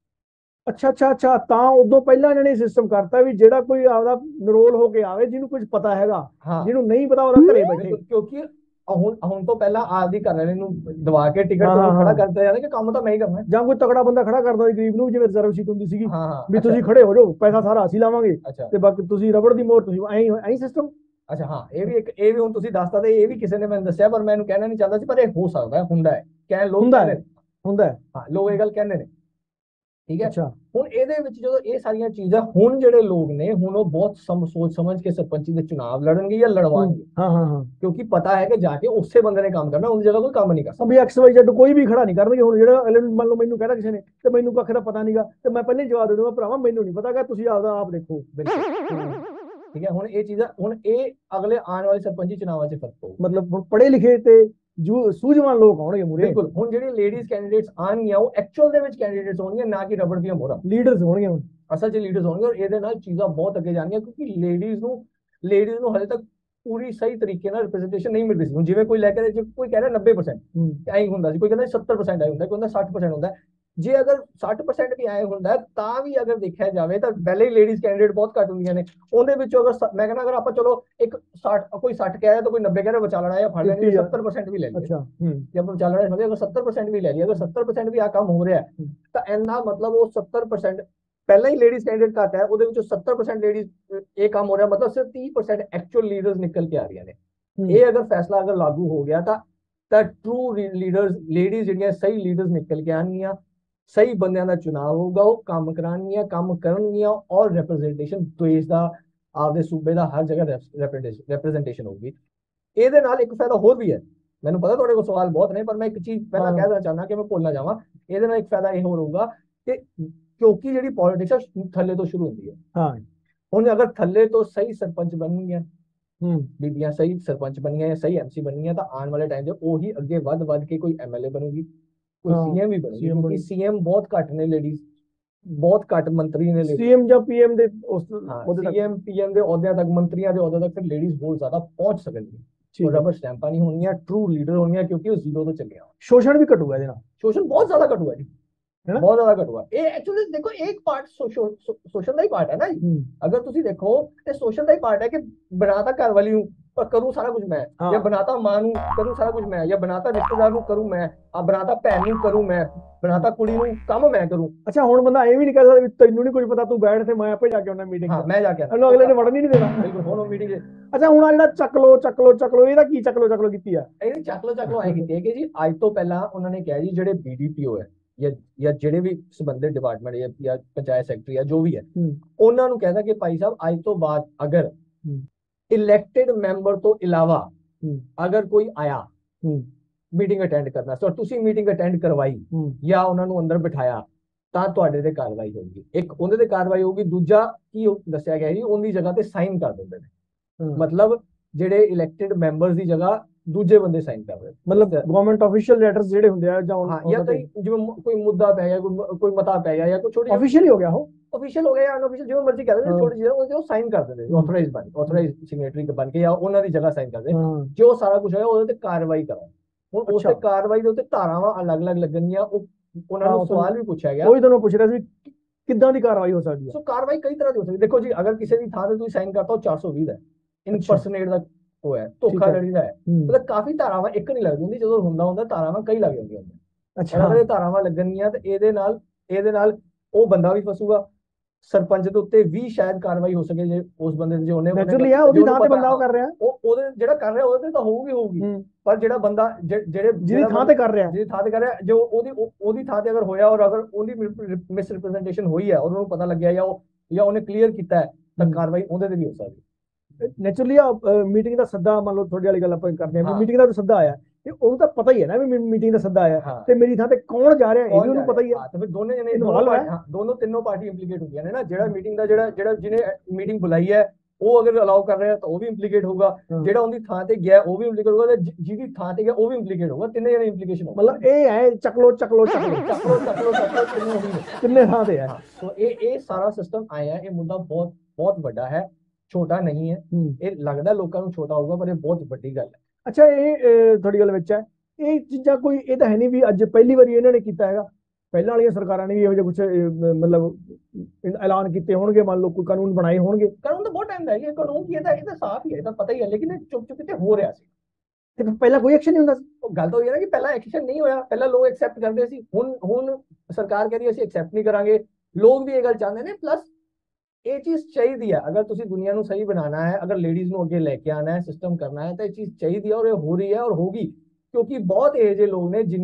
ਅੱਛਾ, ਤਾਂ ਉਦੋਂ ਪਹਿਲਾਂ ਇਹਨਾਂ ਨੇ ਸਿਸਟਮ ਕਰਤਾ ਵੀ ਜਿਹੜਾ ਕੋਈ ਆਪਦਾ ਨਿਰੋਲ ਹੋ ਕੇ ਆਵੇ, ਜਿਹਨੂੰ ਕੁਝ ਪਤਾ ਹੈਗਾ, ਜਿਹਨੂੰ ਨਹੀਂ ਪਤਾ ਉਹਦਾ ਘਰੇ ਬੈਠੇ। ਕਿਉਂਕਿ ਹੁਣ ਤੋਂ ਪਹਿਲਾਂ ਆਪਦੀ ਘਰ ਵਾਲੇ ਨੂੰ ਦਵਾ ਕੇ ਟਿਕਟ ਖੜਾ ਕਰਦੇ ਜਾਂਦੇ ਕਿ ਕੰਮ ਤਾਂ ਮੈਂ ਹੀ ਕਰਨਾ, ਜਾਂ ਕੋਈ ਤਕੜਾ ਬੰਦਾ ਖੜਾ ਕਰਦਾ ਸੀ ਗਰੀਬ ਨੂੰ, ਜਿਵੇਂ ਰਿਜ਼ਰਵ ਸੀਟ ਹੁੰਦੀ ਸੀਗੀ ਵੀ ਤੁਸੀਂ ਖੜੇ ਹੋ ਜਾਓ, ਪੈਸਾ ਸਾਰਾ ਅਸੀਂ ਲਾਵਾਂਗੇ ਤੇ ਬਾਕੀ ਤੁਸੀਂ ਰਬੜ ਦੀ ਮੋਹਰ, ਤੁਸੀਂ ਐਂ ਸਿਸਟਮ। ਅੱਛਾ, ਹਾਂ, ਇਹ ਵੀ ਹੁਣ ਤੁਸੀਂ ਦੱਸਤਾ ਤੇ ਇਹ ਵੀ ਕਿਸੇ ਨੇ ਮੈਨੂੰ ਦੱਸਿਆ, ਪਰ ਮੈਂ ਇਹਨੂੰ ਕਹਿਣਾ ਨਹੀਂ ਚਾਹੁੰਦਾ ਸੀ, ਪਰ ਇਹ ਹੋ ਸਕਦਾ, ਹੁੰਦਾ ਹੈ, ਕਹਿਣ ਲੋਕ ਹੁੰਦਾ ਹੈ, ਹਾਂ, ਲੋਕ ਇਹ ਗੱਲ ਕਹਿੰਦੇ ਨੇ, ਠੀਕ ਹੈ। ਹੁਣ ਇਹਦੇ ਵਿੱਚ ਜਦੋਂ ਇਹ ਸਾਰੀਆਂ ਚੀਜ਼ਾਂ, ਹੁਣ ਜਿਹੜੇ ਲੋਕ ਨੇ, ਹੁਣ ਉਹ ਬਹੁਤ ਸੋਚ ਸਮਝ ਕੇ ਸਰਪੰਚੀ ਦੇ ਚੁਣਾਵ ਲੜਨਗੇ ਜਾਂ ਲੜਵਾਉਣਗੇ। ਕਿਉਂਕਿ ਪਤਾ ਹੈ ਕਿ ਜਾ ਕੇ ਉਸੇ ਬੰਦੇ ਨੇ ਕੰਮ ਕਰਨਾ, ਉਹਦੀ ਜਗ੍ਹਾ ਕੋਈ ਕੰਮ ਨਹੀਂ ਕਰ ਸਕਦਾ। ਵੀ XYZ ਕੋਈ ਵੀ ਖੜਾ ਨਹੀਂ ਕਰਨਗੇ। ਹੁਣ ਜਿਹੜਾ ਮੰਨ ਲਓ ਮੈਨੂੰ ਕਹਿਣਾ ਕਿਸੇ ਨੇ ਤੇ ਮੈਨੂੰ ਕੱਖ ਦਾ ਪਤਾ ਨਹੀਂਗਾ, ਤੇ ਮੈਂ ਪਹਿਲੇ ਜਵਾਬ ਦੇ ਦੂੰਗਾ, ਭਰਾਵਾ ਮੈਨੂੰ ਨਹੀਂ ਪਤਾਗਾ, ਤੁਸੀਂ ਆਪਦਾ ਆਪ ਦੇਖੋ। ਠੀਕ ਹੈ, ਹੁਣ ਇਹ ਚੀਜ਼ਾਂ, ਹੁਣ ਇਹ ਅਗਲੇ ਆਉਣ ਵਾਲੇ ਸਰਪੰਚੀ ਚੁਣਾਵਾਂ 'ਚ ਫਰਕ ਪਊ। ਮਤਲਬ ਹੁਣ ਪੜ੍ਹੇ ਲਿਖੇ ਤੇ ਸੂਝਵਾਨ ਲੋਕ ਆਉਣਗੇ ਮੂਰੇ। ਬਿਲਕੁਲ, ਹੁਣ ਜਿਹੜੀ ਲੇਡੀਜ਼ ਕੈਂਡੀਡੇਟਸ ਆਉਣਗੀਆਂ, ਉਹ ਐਕਚੁਅਲ ਦੇ ਵਿੱਚ ਕੈਂਡੀਡੇਟਸ ਹੋਣਗੀਆਂ, ਨਾ ਕਿ ਰਬੜ ਦੀਆਂ ਮੋਹਰਾਂ। ਲੀਡਰਸ ਹੋਣਗੇ, ਹੁਣ ਅਸਲ 'ਚ ਲੀਡਰਸ ਹੋਣਗੇ, ਔਰ ਇਹਦੇ ਨਾਲ ਚੀਜ਼ਾਂ ਬਹੁਤ ਅੱਗੇ ਜਾਣਗੀਆਂ। ਕਿਉਂਕਿ ਲੇਡੀਜ਼ ਨੂੰ ਹਲੇ ਤੱਕ ਪੂਰੀ ਸਹੀ ਤਰੀਕੇ ਨਾਲ ਰਿਪਰੈਜ਼ੈਂਟੇਸ਼ਨ ਨਹੀਂ ਮਿਲ ਰਹੀ ਸੀ। ਹੁਣ ਜਿਵੇਂ ਕੋਈ ਲੈ ਕੇ, ਕੋਈ ਕਹਿ ਰਿਹਾ 90% ਐਂ ਹੁੰਦਾ ਸੀ, ਕੋਈ ਕਹਿੰਦਾ 70% ਆਏ ਹੁੰਦਾ, ਕੋਈ ਕਹਿੰਦਾ 60% ਹੁੰਦਾ। ਜੇ ਅਗਰ 60% ਵੀ ਆਏ ਹੁੰਦਾ, ਤਾਂ ਵੀ ਅਗਰ ਦੇਖਿਆ ਜਾਵੇ ਤਾਂ ਪਹਿਲੇ ਹੀ ਲੇਡੀਜ਼ ਕੈਂਡੀਡੇਟ ਬਹੁਤ ਘੱਟ ਹੁੰਦੀਆਂ ਨੇ। ਉਹਦੇ ਵਿੱਚੋਂ ਅਗਰ ਮੈਂ ਕਹਿੰਦਾ, ਅਗਰ ਆਪਾਂ ਚਲੋ ਇੱਕ 60 ਕਹਿ ਰਿਹਾ ਤਾਂ ਕੋਈ 90 ਕਹਿ ਰਿਹਾ, ਵਿਚਾਲਣਾ ਜਾਂ ਫੜ ਲੈਣੀ, 70% ਵੀ ਲੈ ਲਈਏ। ਜੇ ਆਪਾਂ ਵਿਚਾਲਣਾ ਸਮਝੇ, ਅਗਰ 70% ਵੀ ਲੈ ਲਈਏ, ਅਗਰ 70% ਵੀ ਆ ਕੰਮ ਹੋ ਰਿਹਾ ਤਾਂ ਇੰਨਾ ਮਤਲਬ ਉਹ 70% ਪਹਿਲਾਂ ਹੀ ਲੇਡੀਜ਼ ਕੈਂਡੀਡੇਟ ਘੱਟ ਹੈ, ਉਹਦੇ ਵਿੱਚੋਂ 70% ਲੇਡੀਜ਼ ਇਹ ਕੰਮ ਹੋ ਰਿਹਾ, ਮਤਲਬ ਸਿਰਫ 30% ਐਕਚੁਅਲ ਲੀਡਰਸ ਨਿਕਲ ਕੇ ਆ ਰਹੀਆਂ ਨੇ। ਇਹ ਅਗਰ ਫੈਸਲਾ ਅਗਰ ਲਾਗੂ ਹੋ ਗਿਆ ਤਾਂ ਟਰੂ ਲੀਡਰਸ, ਲੇਡੀਜ਼ ਜਿਹੜੀਆਂ ਸਹੀ ਲੀਡਰਸ ਨਿਕਲ ਕੇ ਆਉਣਗੀਆਂ, ਸਹੀ ਬੰਦਿਆਂ ਦਾ ਚੁਣਾਵ ਹੋਊਗਾ, ਉਹ ਕੰਮ ਕਰਾਉਣਗੀਆਂ, ਕੰਮ ਕਰਨਗੀਆਂ, ਔਰ ਰਿਪਰੈਜ਼ੈਂਟੇਸ਼ਨ ਦੇਸ਼ ਦਾ, ਆਪਦੇ ਸੂਬੇ ਦਾ ਹਰ ਜਗ੍ਹਾ ਰਿਪਰੈਜ਼ੈਂਟੇਸ਼ਨ ਹੋਊਗੀ। ਇਹਦੇ ਨਾਲ ਇੱਕ ਫਾਇਦਾ ਹੋਰ ਵੀ ਹੈ, ਮੈਨੂੰ ਪਤਾ ਤੁਹਾਡੇ ਕੋਲ ਸਵਾਲ ਬਹੁਤ ਨੇ, ਪਰ ਮੈਂ ਇੱਕ ਚੀਜ਼ ਪਹਿਲਾਂ ਕਹਿ ਦੇਣਾ ਚਾਹੁੰਦਾ ਕਿ ਮੈਂ ਭੁੱਲ ਨਾ ਜਾਵਾਂ। ਇਹਦੇ ਨਾਲ ਇੱਕ ਫਾਇਦਾ ਇਹ ਹੋਰ ਹੋਊਗਾ ਕਿ ਕਿਉਂਕਿ ਜਿਹੜੀ ਪੋਲਿਟਿਕਸ ਥੱਲੇ ਤੋਂ ਸ਼ੁਰੂ ਹੁੰਦੀ ਹੈ, ਹੁਣ ਅਗਰ ਥੱਲੇ ਤੋਂ ਸਹੀ ਸਰਪੰਚ ਬਣਨਗੀਆਂ, ਬੀਬੀਆਂ ਸਹੀ ਸਰਪੰਚ ਬਣੀਆਂ ਜਾਂ ਸਹੀ ਐਮਸੀ ਬਣੀਆਂ ਤਾਂ ਆਉਣ ਵਾਲੇ ਟਾਈਮ 'ਚ ਉਹੀ ਅੱਗੇ ਵੱਧ ਕੇ ਕੋਈ ਐਮਐਲਏ ਬਣੂਗੀ, ਕੋਈ ਸੀਐਮ ਵੀ ਬਣੂਗੀ, ਕਿਉਂਕਿ ਸੀਐਮ ਬਹੁਤ ਘੱਟ ਨੇ ਲੇਡੀਜ਼, ਬਹੁਤ ਘੱਟ ਮੰਤਰੀ ਨੇ ਲੇਡੀਜ਼। ਸੀਐਮ ਜਾਂ ਪੀਐਮ ਦੇ ਉਸ ਸੀਐਮ ਪੀਐਮ ਦੇ ਅਹੁਦਿਆਂ ਤੱਕ, ਮੰਤਰੀਆਂ ਦੇ ਅਹੁਦਿਆਂ ਤੱਕ ਫਿਰ ਲੇਡੀਜ਼ ਬਹੁਤ ਜ਼ਿਆਦਾ ਪਹੁੰਚ ਸਕਣਗੀਆਂ। ਉਹ ਰਬਰ ਸਟੈਂਪਾਂ ਨਹੀਂ ਹੋਣਗੀਆਂ, ਟਰੂ ਲੀਡਰ ਹੋਣਗੀਆਂ, ਕਿਉਂਕਿ ਉਹ ਜ਼ੀਰੋ ਤੋਂ ਚੱਲੇ ਆ। ਸ਼ੋਸ਼ਣ ਵੀ ਘਟੂਗਾ ਇਹਦੇ ਨਾਲ, ਸ਼ੋਸ਼ਣ ਬਹੁਤ ਜ਼ਿਆਦਾ ਘਟੂਗਾ ਜੀ, ਬਹੁਤ ਜ਼ਿਆਦਾ ਘਟੂਗਾ। ਇਹ ਐਕਚੁਅਲੀ ਦੇਖੋ ਇੱਕ ਪਾਰਟ ਸੋਸ਼ਲ ਦਾ ਹੀ ਪਾਰਟ ਹੈ ਨਾ ਜੀ। ਅਗਰ ਤੁਸੀਂ ਦੇਖੋ ਤੇ ਸੋਸ਼ਲ ਦਾ ਹੀ ਪਾਰਟ ਹੈ ਕਿ ਬਣਾਤਾ ਘਰ ਵਾਲੀ ਨੂੰ ਪਰ ਕरूँ ਸਾਰਾ ਕੁਝ ਮੈਂ, ਜਾਂ ਬਣਾਤਾ ਮਾਂ ਨੂੰ ਕरूँ ਸਾਰਾ ਕੁਝ ਮੈਂ, ਜਾਂ ਬਣਾਤਾ ਰਿਸ਼ਤੇਦਾਰ ਨੂੰ ਕरूँ ਮੈਂ, ਆ ਬਣਾਤਾ ਭੈਣ ਨੂੰ ਕरूँ ਮੈਂ, ਬਣਾਤਾ ਕੁੜੀ ਨੂੰ ਕੰਮ ਮੈਂ ਕरूँ। ਅੱਛਾ ਹੁਣ ਬੰਦਾ ਇਹ ਵੀ ਨਹੀਂ ਕਹਿ ਸਕਦਾ ਵੀ ਤੈਨੂੰ ਨਹੀਂ ਕੁਝ ਪਤਾ, ਤੂੰ ਬੈਠ ਤੇ ਮੈਂ ਆਪੇ ਜਾ ਕੇ ਆਉਣਾ ਮੀਟਿੰਗ। ਹਾਂ ਮੈਂ ਜਾ ਕੇ ਆਉਣਾ, ਅਗਲੇ ਨੇ ਵੜਨ ਹੀ ਨਹੀਂ ਦੇਣਾ। ਬਿਲਕੁਲ ਹੁਣ ਮੀਟਿੰਗ। ਅੱਛਾ ਹੁਣ ਆ ਜਿਹੜਾ ਚੱਕ ਲੋ ਇਹਦਾ ਕੀ ਚੱਕ ਲੋ ਕੀਤੀ ਆ? ਇਹਦੀ ਚੱਕ ਲੋ ਆਏ ਕੀਤੀ ਹੈ ਕਿ ਜੀ ਅੱਜ ਤੋਂ ਪਹਿਲਾਂ ਉਹਨਾਂ ਨੇ ਕਿਹਾ ਜੀ ਜਿਹੜੇ ਬੀਡੀਪੀਓ ਹੈ ਜਾਂ ਜਿਹੜੇ ਵੀ ਸੰਬੰਧਿਤ ਡਿਪਾਰਟਮੈਂਟ ਜਾਂ ਪੰਚਾਇਤ ਸੈਕਟਰੀ ਆ ਜੋ ਵੀ ਹੈ, ਉਹਨਾਂ ਨੂੰ ਕਹਿੰਦਾ ਕਿ ਭਾਈ ਸਾਹਿਬ ਅੱਜ ਤੋਂ ਬਾਅਦ ਅਗਰ ਇਲੈਕਟਿਡ ਮੈਂਬਰ ਤੋਂ ਇਲਾਵਾ ਅਗਰ ਕੋਈ ਆਇਆ ਮੀਟਿੰਗ ਅਟੈਂਡ ਕਰਨਾ, ਸੋ ਤੁਸੀਂ ਮੀਟਿੰਗ ਅਟੈਂਡ ਕਰਵਾਈ ਜਾਂ ਉਹਨਾਂ ਨੂੰ ਅੰਦਰ ਬਿਠਾਇਆ ਤਾਂ ਤੁਹਾਡੇ ਤੇ ਕਾਰਵਾਈ ਹੋਊਗੀ। ਇੱਕ ਉਹਦੇ ਤੇ ਕਾਰਵਾਈ ਹੋਊਗੀ, ਦੂਜਾ ਕੀ ਦੱਸਿਆ ਗਿਆ ਜੀ ਉਹਦੀ ਜਗ੍ਹਾ ਤੇ ਸਾਈਨ ਕਰ ਦਿੰਦੇ ਨੇ। ਮਤਲਬ ਜਿਹੜੇ ਇਲੈਕਟਿਡ ਮੈਂਬਰਸ ਦੀ ਜਗ੍ਹਾ ਦੂਜੇ ਬੰਦੇ ਸਾਈਨ ਕਰ ਰਹੇ, ਮਤਲਬ ਗਵਰਨਮੈਂਟ ਆਫੀਸ਼ੀਅਲ ਲੈਟਰਸ ਜਿਹੜੇ ਹੁੰਦੇ ਆ ਜਾਂ ਜਿਵੇਂ ਕੋਈ ਮੁੱਦਾ ਪੈ ਗਿਆ, ਕੋਈ ਮਤਾ ਪੈ ਗਿਆ ਜਾਂ ਕੋਈ ਛੋਟੀ ਆਫੀਸ਼ੀਅਲ ਹੀ ਹੋ ਗਿਆ, ਉਹ ਆਫੀਸ਼ੀਅਲ ਹੋ ਗਿਆ ਜਾਂ ਅਨਆਫੀਸ਼ੀਅਲ ਜਿਵੇਂ ਮਰਜ਼ੀ ਕਰ ਦਿੰਦੇ, ਛੋਟੀ ਚੀਜ਼ਾਂ ਉਹ ਸਾਈਨ ਕਰ ਦਿੰਦੇ, ਆਥੋਰਾਈਜ਼ ਸਿਗਨੇਟਰੀ ਬਣ ਕੇ ਜਾਂ ਉਹਨਾਂ ਦੀ ਜਗ੍ਹਾ ਸਾਈਨ ਕਰਦੇ, ਜੋ ਸਾਰਾ ਕੁਝ ਹੋਇਆ ਉਹਦੇ ਤੇ ਕਾਰਵਾਈ ਕਰੋ। ਹੁਣ ਉਸ ਤੇ ਕਾਰਵਾਈ ਦੇ ਉੱਤੇ ਧਾਰਾਵਾਂ ਅਲੱਗ-ਅਲੱਗ ਲੱਗਣਗੀਆਂ, ਉਹਨਾਂ ਨੂੰ ਸਵਾਲ ਵੀ ਪੁੱਛਿਆ ਗਿਆ। ਉਹੀ ਤੁਹਾਨੂੰ ਪੁੱਛ ਰਿਹਾ ਸੀ ਕਿੱਦਾਂ ਦੀ ਕਾਰਵਾਈ ਹੋ ਸਕਦੀ ਹੈ। ਸੋ ਕਾਰਵਾਈ ਕਈ ਤਰ੍ਹਾਂ ਦੀ ਹੋ ਸਕਦੀ। ਦੇਖੋ ਜੀ ਅਗਰ ਕਿਸੇ ਦੀ ਥਾਂ ਤੇ ਤੁਸੀਂ ਸਾਈਨ ਕਰਤਾ ਉਹ 420 ਦਾ ਇਨਪਰਸਨੇਟ ਦਾ ਉਹ ਹੈ, ਧੋਖਾਧੜੀ ਦਾ ਹੈ, ਮਤਲਬ ਕਾਫੀ ਧਾਰਾਵਾਂ ਇੱਕ ਨਹੀਂ ਲੱਗਦੀ ਹੁੰਦੀ, ਜਦੋਂ ਹੁੰਦਾ ਧਾਰਾਵਾਂ ਕਈ ਲੱਗ ਜਾਂਦੀਆਂ ਹੁੰਦੀਆਂ। ਅੱਛਾ ਅਗਰ ਇਹ ਧਾਰਾਵਾਂ ਲੱਗਣਗੀਆਂ ਤੇ ਇਹਦੇ ਨਾਲ ਉਹ ਬੰਦਾ ਵੀ ਫਸੂਗਾ, ਸਰਪੰਚ ਦੇ ਉੱਤੇ ਵੀ ਸ਼ਾਇਦ ਕਾਰਵਾਈ ਹੋ ਸਕੇ ਜੇ ਉਸ ਬੰਦੇ ਦੇ ਉਹਦੀ ਥਾਂ ਤੇ ਬੰਦਾ ਉਹ ਕਰ ਰਿਹਾ, ਉਹਦੇ ਜਿਹੜਾ ਕਰ ਰਿਹਾ ਉਹਦੇ ਤੇ ਤਾਂ ਹੋਊਗੀ, ਪਰ ਜਿਹੜਾ ਬੰਦਾ ਜਿਹਦੀ ਥਾਂ ਤੇ ਕਰ ਰਿਹਾ ਜੋ ਉਹਦੀ ਥਾਂ ਤੇ ਅਗਰ ਹੋਇਆ ਔਰ ਅਗਰ ਉਹਦੀ ਮਿਸ ਰਿਪਰੈਜ਼ੈਂਟੇਸ਼ਨ ਹੋਈ ਹੈ, ਉਹਨਾਂ ਨੂੰ ਪਤਾ ਲੱਗਿਆ ਜਾਂ ਉਹਨੇ ਕਲੀਅਰ ਕੀਤਾ ਹੈ ਤਾਂ ਕਾਰਵਾਈ ਉਹਦੇ ਤੇ ਵੀ ਹੋ ਸਕਦੀ। ਨੈਚੁਰਲੀ ਮੀਟਿੰਗ ਦਾ ਸੱਦਾ ਮੰਨ ਲਓ ਤੁਹਾਡੀ ਵਾਲੀ ਗੱਲ ਆਪਾਂ ਕਰਦੇ ਹਾਂ, ਮੀਟਿੰਗ ਦਾ ਸੱਦਾ ਆਇਆ ਤੇ ਉਹਨੂੰ ਤਾਂ ਪਤਾ ਹੀ ਹੈ ਨਾ ਵੀ ਮੀਟਿੰਗ ਦਾ ਸੱਦਾ ਆਇਆ ਤੇ ਮੇਰੀ ਥਾਂ ਤੇ ਕੌਣ ਜਾ ਰਿਹਾ ਇਹ ਵੀ ਉਹਨੂੰ ਪਤਾ ਹੀ ਹੈ। ਫਿਰ ਦੋਨੇ ਜਣੇ ਦੋਨੋਂ ਤਿੰਨੋਂ ਪਾਰਟੀ ਇੰਪਲੀਕੇਟ ਹੁੰਦੀਆਂ ਨੇ ਨਾ। ਜਿਹੜਾ ਮੀਟਿੰਗ ਦਾ ਜਿਹੜਾ ਜਿਹਨੇ ਮੀਟਿੰਗ ਬੁਲਾਈ ਹੈ ਉਹ ਅਗਰ ਅਲਾਉ ਕਰ ਰਿਹਾ ਤਾਂ ਉਹ ਵੀ ਇੰਪਲੀਕੇਟ ਹੋਊਗਾ, ਜਿਹੜਾ ਉਹਦੀ ਥਾਂ ਤੇ ਗਿਆ ਉਹ ਵੀ ਇੰਪਲੀਕੇਟ ਹੋਊਗਾ, ਜਿਹਦੀ ਥਾਂ ਤੇ ਗਿਆ ਉਹ ਵੀ ਇੰਪਲੀਕੇਟ ਹੋਊਗਾ, ਤਿੰਨੇ ਜਣੇ ਇੰਪਲੀਕੇਸ਼ਨ ਹੋਊਗਾ। ਮਤਲਬ ਇਹ ਹੈ ਚੱਕ ਲੋ ਕਿੰਨੇ ਥਾਂ ਤੇ ਹੈ। ਸੋ ਇਹ ਸਾਰਾ ਸਿਸਟਮ ਆਇਆ, ਇਹ ਮੁੱਦਾ ਬਹੁਤ ਵੱਡਾ ਹੈ, ਛੋਟਾ ਨਹੀਂ ਹੈ। ਇਹ ਲੱਗਦਾ ਲੋਕਾਂ ਨੂੰ ਛੋਟਾ ਹੋਊਗਾ ਪਰ ਇਹ ਬਹੁਤ ਵੱਡੀ ਗੱਲ ਹੈ। ਅੱਛਾ ਇਹ ਤੁਹਾਡੀ ਗੱਲ ਵਿੱਚ ਹੈ, ਇਹ ਚੀਜ਼ਾਂ ਕੋਈ ਇਹ ਤਾਂ ਹੈ ਨਹੀਂ ਵੀ ਅੱਜ ਪਹਿਲੀ ਵਾਰੀ ਇਹਨਾਂ ਨੇ ਕੀਤਾ ਹੈਗਾ, ਪਹਿਲਾਂ ਵਾਲੀਆਂ ਸਰਕਾਰਾਂ ਨੇ ਵੀ ਇਹੋ ਜਿਹਾ ਕੁਝ ਮਤਲਬ ਐਲਾਨ ਕੀਤੇ ਹੋਣਗੇ, ਮੰਨ ਲਓ ਕੋਈ ਕਾਨੂੰਨ ਬਣਾਏ ਹੋਣਗੇ। ਕਾਨੂੰਨ ਤਾਂ ਬਹੁਤ ਟਾਈਮ ਦਾ ਹੈ, ਇਹ ਕਾਨੂੰਨ ਕੀ ਹੈ ਤਾਂ ਇਹ ਤਾਂ ਸਾਫ਼ ਹੀ ਹੈ, ਇਹ ਤਾਂ ਪਤਾ ਹੀ ਹੈ, ਲੇਕਿਨ ਚੁੱਪ ਤੇ ਹੋ ਰਿਹਾ ਸੀ ਤੇ ਪਹਿਲਾਂ ਕੋਈ ਐਕਸ਼ਨ ਨਹੀਂ ਹੁੰਦਾ ਸੀ। ਉਹ ਗੱਲ ਤਾਂ ਇਹ ਹੈ ਨਾ ਕਿ ਪਹਿਲਾਂ ਐਕਸ਼ਨ ਨਹੀਂ ਹੋਇਆ, ਪਹਿਲਾਂ ਲੋਕ ਐਕਸੈਪਟ ਕਰਦੇ ਸੀ, ਹੁਣ ਸਰਕਾਰ ਕਹਿ ਰਹੀ ਅਸੀਂ ਐਕਸੈਪਟ ਨਹੀਂ ਕਰਾਂਗੇ। ਲੋਕ ਵੀ ਇਹ ਗੱਲ ਚਾਹੁੰਦੇ ਨੇ, ਪਲੱਸ ਇਹ ਚੀਜ਼ ਚਾਹੀਦੀ ਹੈ। ਅਗਰ ਤੁਸੀਂ ਦੁਨੀਆ ਨੂੰ ਸਹੀ ਬਣਾਉਣਾ ਹੈ, ਅਗਰ ਲੇਡੀਜ਼ ਨੂੰ ਅੱਗੇ ਲੈ ਕੇ ਆਉਣਾ ਹੈ, ਸਿਸਟਮ ਕਰਨਾ ਹੈ ਤਾਂ ਇਹ ਚੀਜ਼ ਚਾਹੀਦੀ ਹੈ ਔਰ ਇਹ ਹੋ ਰਹੀ ਹੈ ਔਰ ਹੋਗੀ, ਕਿਉਂਕਿ ਬਹੁਤ ਇਹੋ ਜਿਹੇ ਲੋਕ ਨੇ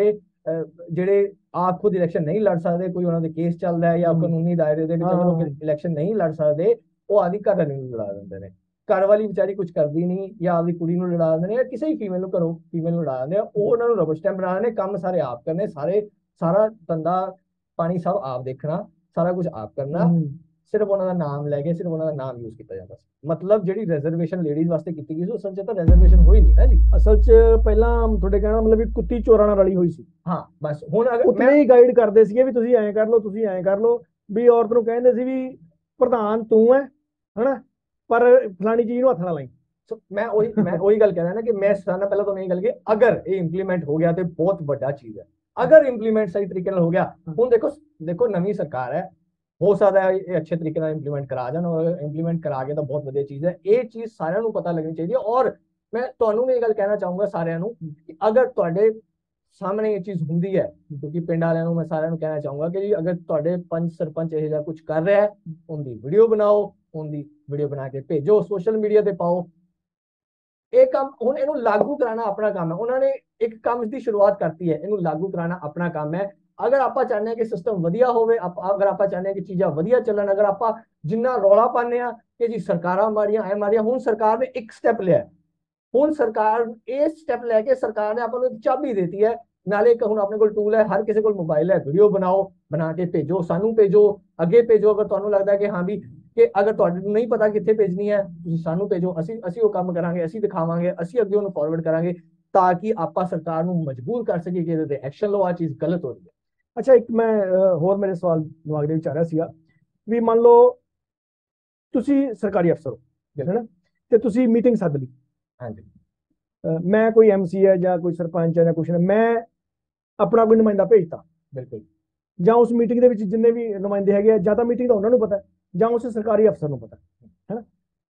ਜਿਹੜੇ ਆਪ ਖੁਦ ਇਲੈਕਸ਼ਨ ਨਹੀਂ ਲੜ ਸਕਦੇ, ਕੋਈ ਉਹਨਾਂ ਦੇ ਕੇਸ ਚੱਲਦਾ ਹੈ ਜਾਂ ਕਾਨੂੰਨੀ ਦਾਇਰੇ ਦੇ ਵਿੱਚ ਇਲੈਕਸ਼ਨ ਨਹੀਂ ਲੜ ਸਕਦੇ, ਉਹ ਆਦੀ ਘਰ ਵਾਲੀ ਨੂੰ ਲੜਾ ਦਿੰਦੇ ਨੇ। ਘਰ ਵਾਲੀ ਵਿਚਾਰੀ ਕੁਝ ਕਰਦੀ ਨਹੀਂ ਜਾਂ ਆਪਦੀ ਕੁੜੀ ਨੂੰ ਲੜਾ ਦਿੰਦੇ ਨੇ ਜਾਂ ਕਿਸੇ ਹੀ ਫੀਮੇਲ ਨੂੰ ਲੜਾ ਦਿੰਦੇ ਆ, ਉਹ ਉਹਨਾਂ ਨੂੰ ਰਬਰ ਸਟੈਂਪ ਬਣਾ ਨੇ, ਕੰਮ ਸਾਰੇ ਆਪ ਕਰਨੇ, ਸਾਰਾ ਧੰਦਾ ਪਾਣੀ ਸਭ ਆਪ ਦੇਖਣਾ, ਸਾਰਾ ਕੁਝ ਆਪ ਕਰਨਾ, ਸਿਰਫ ਉਹਨਾਂ ਦਾ ਨਾਮ ਲੈ ਕੇ ਸਿਰਫ ਉਹਨਾਂ ਦਾ ਨਾਮ ਯੂਜ਼ ਕੀਤਾ ਜਾਂਦਾ ਸੀ। ਮਤਲਬ ਜਿਹੜੀ ਰਿਜ਼ਰਵੇਸ਼ਨ ਲੇਡੀਜ਼ ਵਾਸਤੇ ਕੀਤੀ ਗਈ ਸੀ ਅਸਲ 'ਚ ਤਾਂ ਰਿਜ਼ਰਵੇਸ਼ਨ ਹੋਈ ਨਹੀਂ ਨਾ ਜੀ। ਅਸਲ 'ਚ ਪਹਿਲਾਂ ਤੁਹਾਡੇ ਕਹਿਣਾ ਮਤਲਬ ਵੀ ਕੁੱਤੀ ਚੋਰਾਂ ਨਾਲ ਰਲੀ ਹੋਈ ਸੀ। ਹਾਂ ਬਸ ਹੁਣ ਅਗਰ ਉੱਥੇ ਹੀ ਗਾਈਡ ਕਰਦੇ ਸੀਗੇ ਵੀ ਤੁਸੀਂ ਐਂ ਕਰ ਲਓ, ਤੁਸੀਂ ਐਂ ਕਰ ਲਓ, ਵੀ ਔਰਤ ਨੂੰ ਕਹਿੰਦੇ ਸੀ ਵੀ ਪ੍ਰਧਾਨ ਤੂੰ ਹੈ ਹਨਾ, ਪਰ ਫਲਾਣੀ ਚੀਜ਼ ਨੂੰ ਹੱਥ ਨਾ ਲਾਈ। ਮੈਂ ਉਹੀ ਗੱਲ ਕਹਿ ਰਿਹਾ ਨਾ ਕਿ ਮੈਂ ਸਾਨਾ ਪਹਿਲਾਂ ਤੋਂ ਨਹੀਂ ਗੱਲ ਕਿ ਅਗਰ ਇਹ ਇੰਪਲੀਮੈਂਟ ਹੋ ਗਿਆ ਤੇ ਬਹੁਤ ਵੱਡਾ ਚੀਜ਼ ਹੈ। ਅਗਰ ਇੰਪਲੀਮੈਂਟ ਸਹੀ ਤਰੀਕੇ ਨਾਲ ਹੋ ਗਿਆ, ਹੁਣ ਦੇਖੋ ਨਵੀਂ ਸਰਕਾਰ ਹੈ, ਹੋ ਸਕਦਾ ਹੈ ਇਹ ਅੱਛੇ ਤਰੀਕੇ ਨਾਲ ਇੰਪਲੀਮੈਂਟ ਕਰਾ ਜਾਣ, ਔਰ ਇੰਪਲੀਮੈਂਟ ਕਰਾ ਕੇ ਤਾਂ ਬਹੁਤ ਵਧੀਆ ਚੀਜ਼ ਹੈ। ਇਹ ਚੀਜ਼ ਸਾਰਿਆਂ ਨੂੰ ਪਤਾ ਲੱਗਣੀ ਚਾਹੀਦੀ ਹੈ ਔਰ ਮੈਂ ਤੁਹਾਨੂੰ ਵੀ ਇਹ ਗੱਲ ਕਹਿਣਾ ਚਾਹੂੰਗਾ ਸਾਰਿਆਂ ਨੂੰ ਕਿ ਅਗਰ ਤੁਹਾਡੇ ਸਾਹਮਣੇ ਇਹ ਚੀਜ਼ ਹੁੰਦੀ ਹੈ, ਕਿਉਂਕਿ ਪਿੰਡ ਵਾਲਿਆਂ ਨੂੰ ਮੈਂ ਸਾਰਿਆਂ ਨੂੰ ਕਹਿਣਾ ਚਾਹੂੰਗਾ ਕਿ ਜੀ ਅਗਰ ਤੁਹਾਡੇ ਪੰਚ ਸਰਪੰਚ ਇਹ ਜਿਹਾ ਕੁਝ ਕਰ ਰਿਹਾ ਹੈ, ਉਹਦੀ ਵੀਡੀਓ ਬਣਾਓ, ਉਹਦੀ ਵੀਡੀਓ ਬਣਾ ਕੇ ਭੇਜੋ, ਸੋਸ਼ਲ ਮੀਡੀਆ ਤੇ ਪਾਓ। ਇਹ ਕੰਮ ਹੁਣ ਇਹਨੂੰ ਲਾਗੂ ਕਰਾਉਣਾ ਆਪਣਾ ਕੰਮ ਹੈ। ਉਹਨਾਂ ਨੇ ਇੱਕ ਕੰਮ ਦੀ ਸ਼ੁਰੂਆਤ ਕਰਤੀ ਹੈ, ਇਹਨੂੰ ਲਾਗੂ ਕਰਾਉਣਾ ਆਪਣਾ ਕੰਮ ਹੈ। ਅਗਰ ਆਪਾਂ ਚਾਹੁੰਦੇ ਹਾਂ ਕਿ ਸਿਸਟਮ ਵਧੀਆ ਹੋਵੇ, ਅਗਰ ਆਪਾਂ ਚਾਹੁੰਦੇ ਹਾਂ ਕਿ ਚੀਜ਼ਾਂ ਵਧੀਆ ਚੱਲਣ, ਅਗਰ ਆਪਾਂ ਜਿੰਨਾ ਰੌਲਾ ਪਾਉਂਦੇ ਹਾਂ ਕਿ ਜੀ ਸਰਕਾਰਾਂ ਮਾਰੀਆਂ ਐ ਮਾਰੀਆਂ, ਹੁਣ ਸਰਕਾਰ ਨੇ ਇੱਕ ਸਟੈਪ ਲਿਆ, ਹੁਣ ਸਰਕਾਰ ਇਹ ਸਟੈਪ ਲੈ ਕੇ ਸਰਕਾਰ ਨੇ ਆਪਾਂ ਨੂੰ ਇੱਕ ਚਾਬੀ ਦਿੱਤੀ ਹੈ, ਨਾਲੇ ਇੱਕ ਹੁਣ ਆਪਣੇ ਕੋਲ ਟੂਲ ਹੈ, ਹਰ ਕਿਸੇ ਕੋਲ ਮੋਬਾਈਲ ਹੈ, ਵੀਡੀਓ ਬਣਾਓ, ਬਣਾ ਕੇ ਭੇਜੋ, ਸਾਨੂੰ ਭੇਜੋ, ਅੱਗੇ ਭੇਜੋ। ਅਗਰ ਤੁਹਾਨੂੰ ਲੱਗਦਾ ਕਿ ਹਾਂ ਵੀ ਕਿ ਅਗਰ ਤੁਹਾਨੂੰ ਨਹੀਂ ਪਤਾ ਕਿੱਥੇ ਭੇਜਣੀ ਹੈ, ਤੁਸੀਂ ਸਾਨੂੰ ਭੇਜੋ, ਅਸੀਂ ਉਹ ਕੰਮ ਕਰਾਂਗੇ, ਅਸੀਂ ਦਿਖਾਵਾਂਗੇ, ਅਸੀਂ ਅੱਗੇ ਉਹਨੂੰ ਫਾਰਵਰਡ ਕਰਾਂਗੇ, ਤਾਂ ਕਿ ਆਪਾਂ ਸਰਕਾਰ ਨੂੰ ਮਜਬੂਰ ਕਰ ਸਕੀਏ ਕਿ ਇਹਦੇ ਤੇ ਐਕਸ਼ਨ ਲਓ, ਆ ਚੀਜ਼ ਗਲਤ ਹੋ ਰਹੀ ਹੈ। ਅੱਛਾ, ਇੱਕ ਮੈਂ ਹੋਰ ਮੇਰੇ ਸਵਾਲ ਦਿਮਾਗ ਦੇ ਵਿੱਚ ਆ ਰਿਹਾ ਸੀਗਾ ਵੀ ਮੰਨ ਲਓ ਤੁਸੀਂ ਸਰਕਾਰੀ ਅਫਸਰ ਹੋ ਹੈ ਨਾ, ਤੇ ਤੁਸੀਂ ਮੀਟਿੰਗ ਸੱਦ ਲਈ, ਹਾਂਜੀ, ਮੈਂ ਕੋਈ ਐਮਸੀ ਹੈ ਜਾਂ ਕੋਈ ਸਰਪੰਚ ਹੈ ਜਾਂ ਕੁਛ ਨਾ, ਮੈਂ ਆਪਣਾ ਕੋਈ ਨੁਮਾਇੰਦਾ ਭੇਜਤਾ, ਬਿਲਕੁਲ, ਜਾਂ ਉਸ ਮੀਟਿੰਗ ਦੇ ਵਿੱਚ ਜਿੰਨੇ ਵੀ ਨੁਮਾਇੰਦੇ ਹੈਗੇ ਆ, ਜਾਂ ਤਾਂ ਮੀਟਿੰਗ ਦਾ ਉਹਨਾਂ ਨੂੰ ਪਤਾ ਜਾਂ ਉਸ ਸਰਕਾਰੀ ਅਫਸਰ ਨੂੰ ਪਤਾ ਹੈ ਨਾ,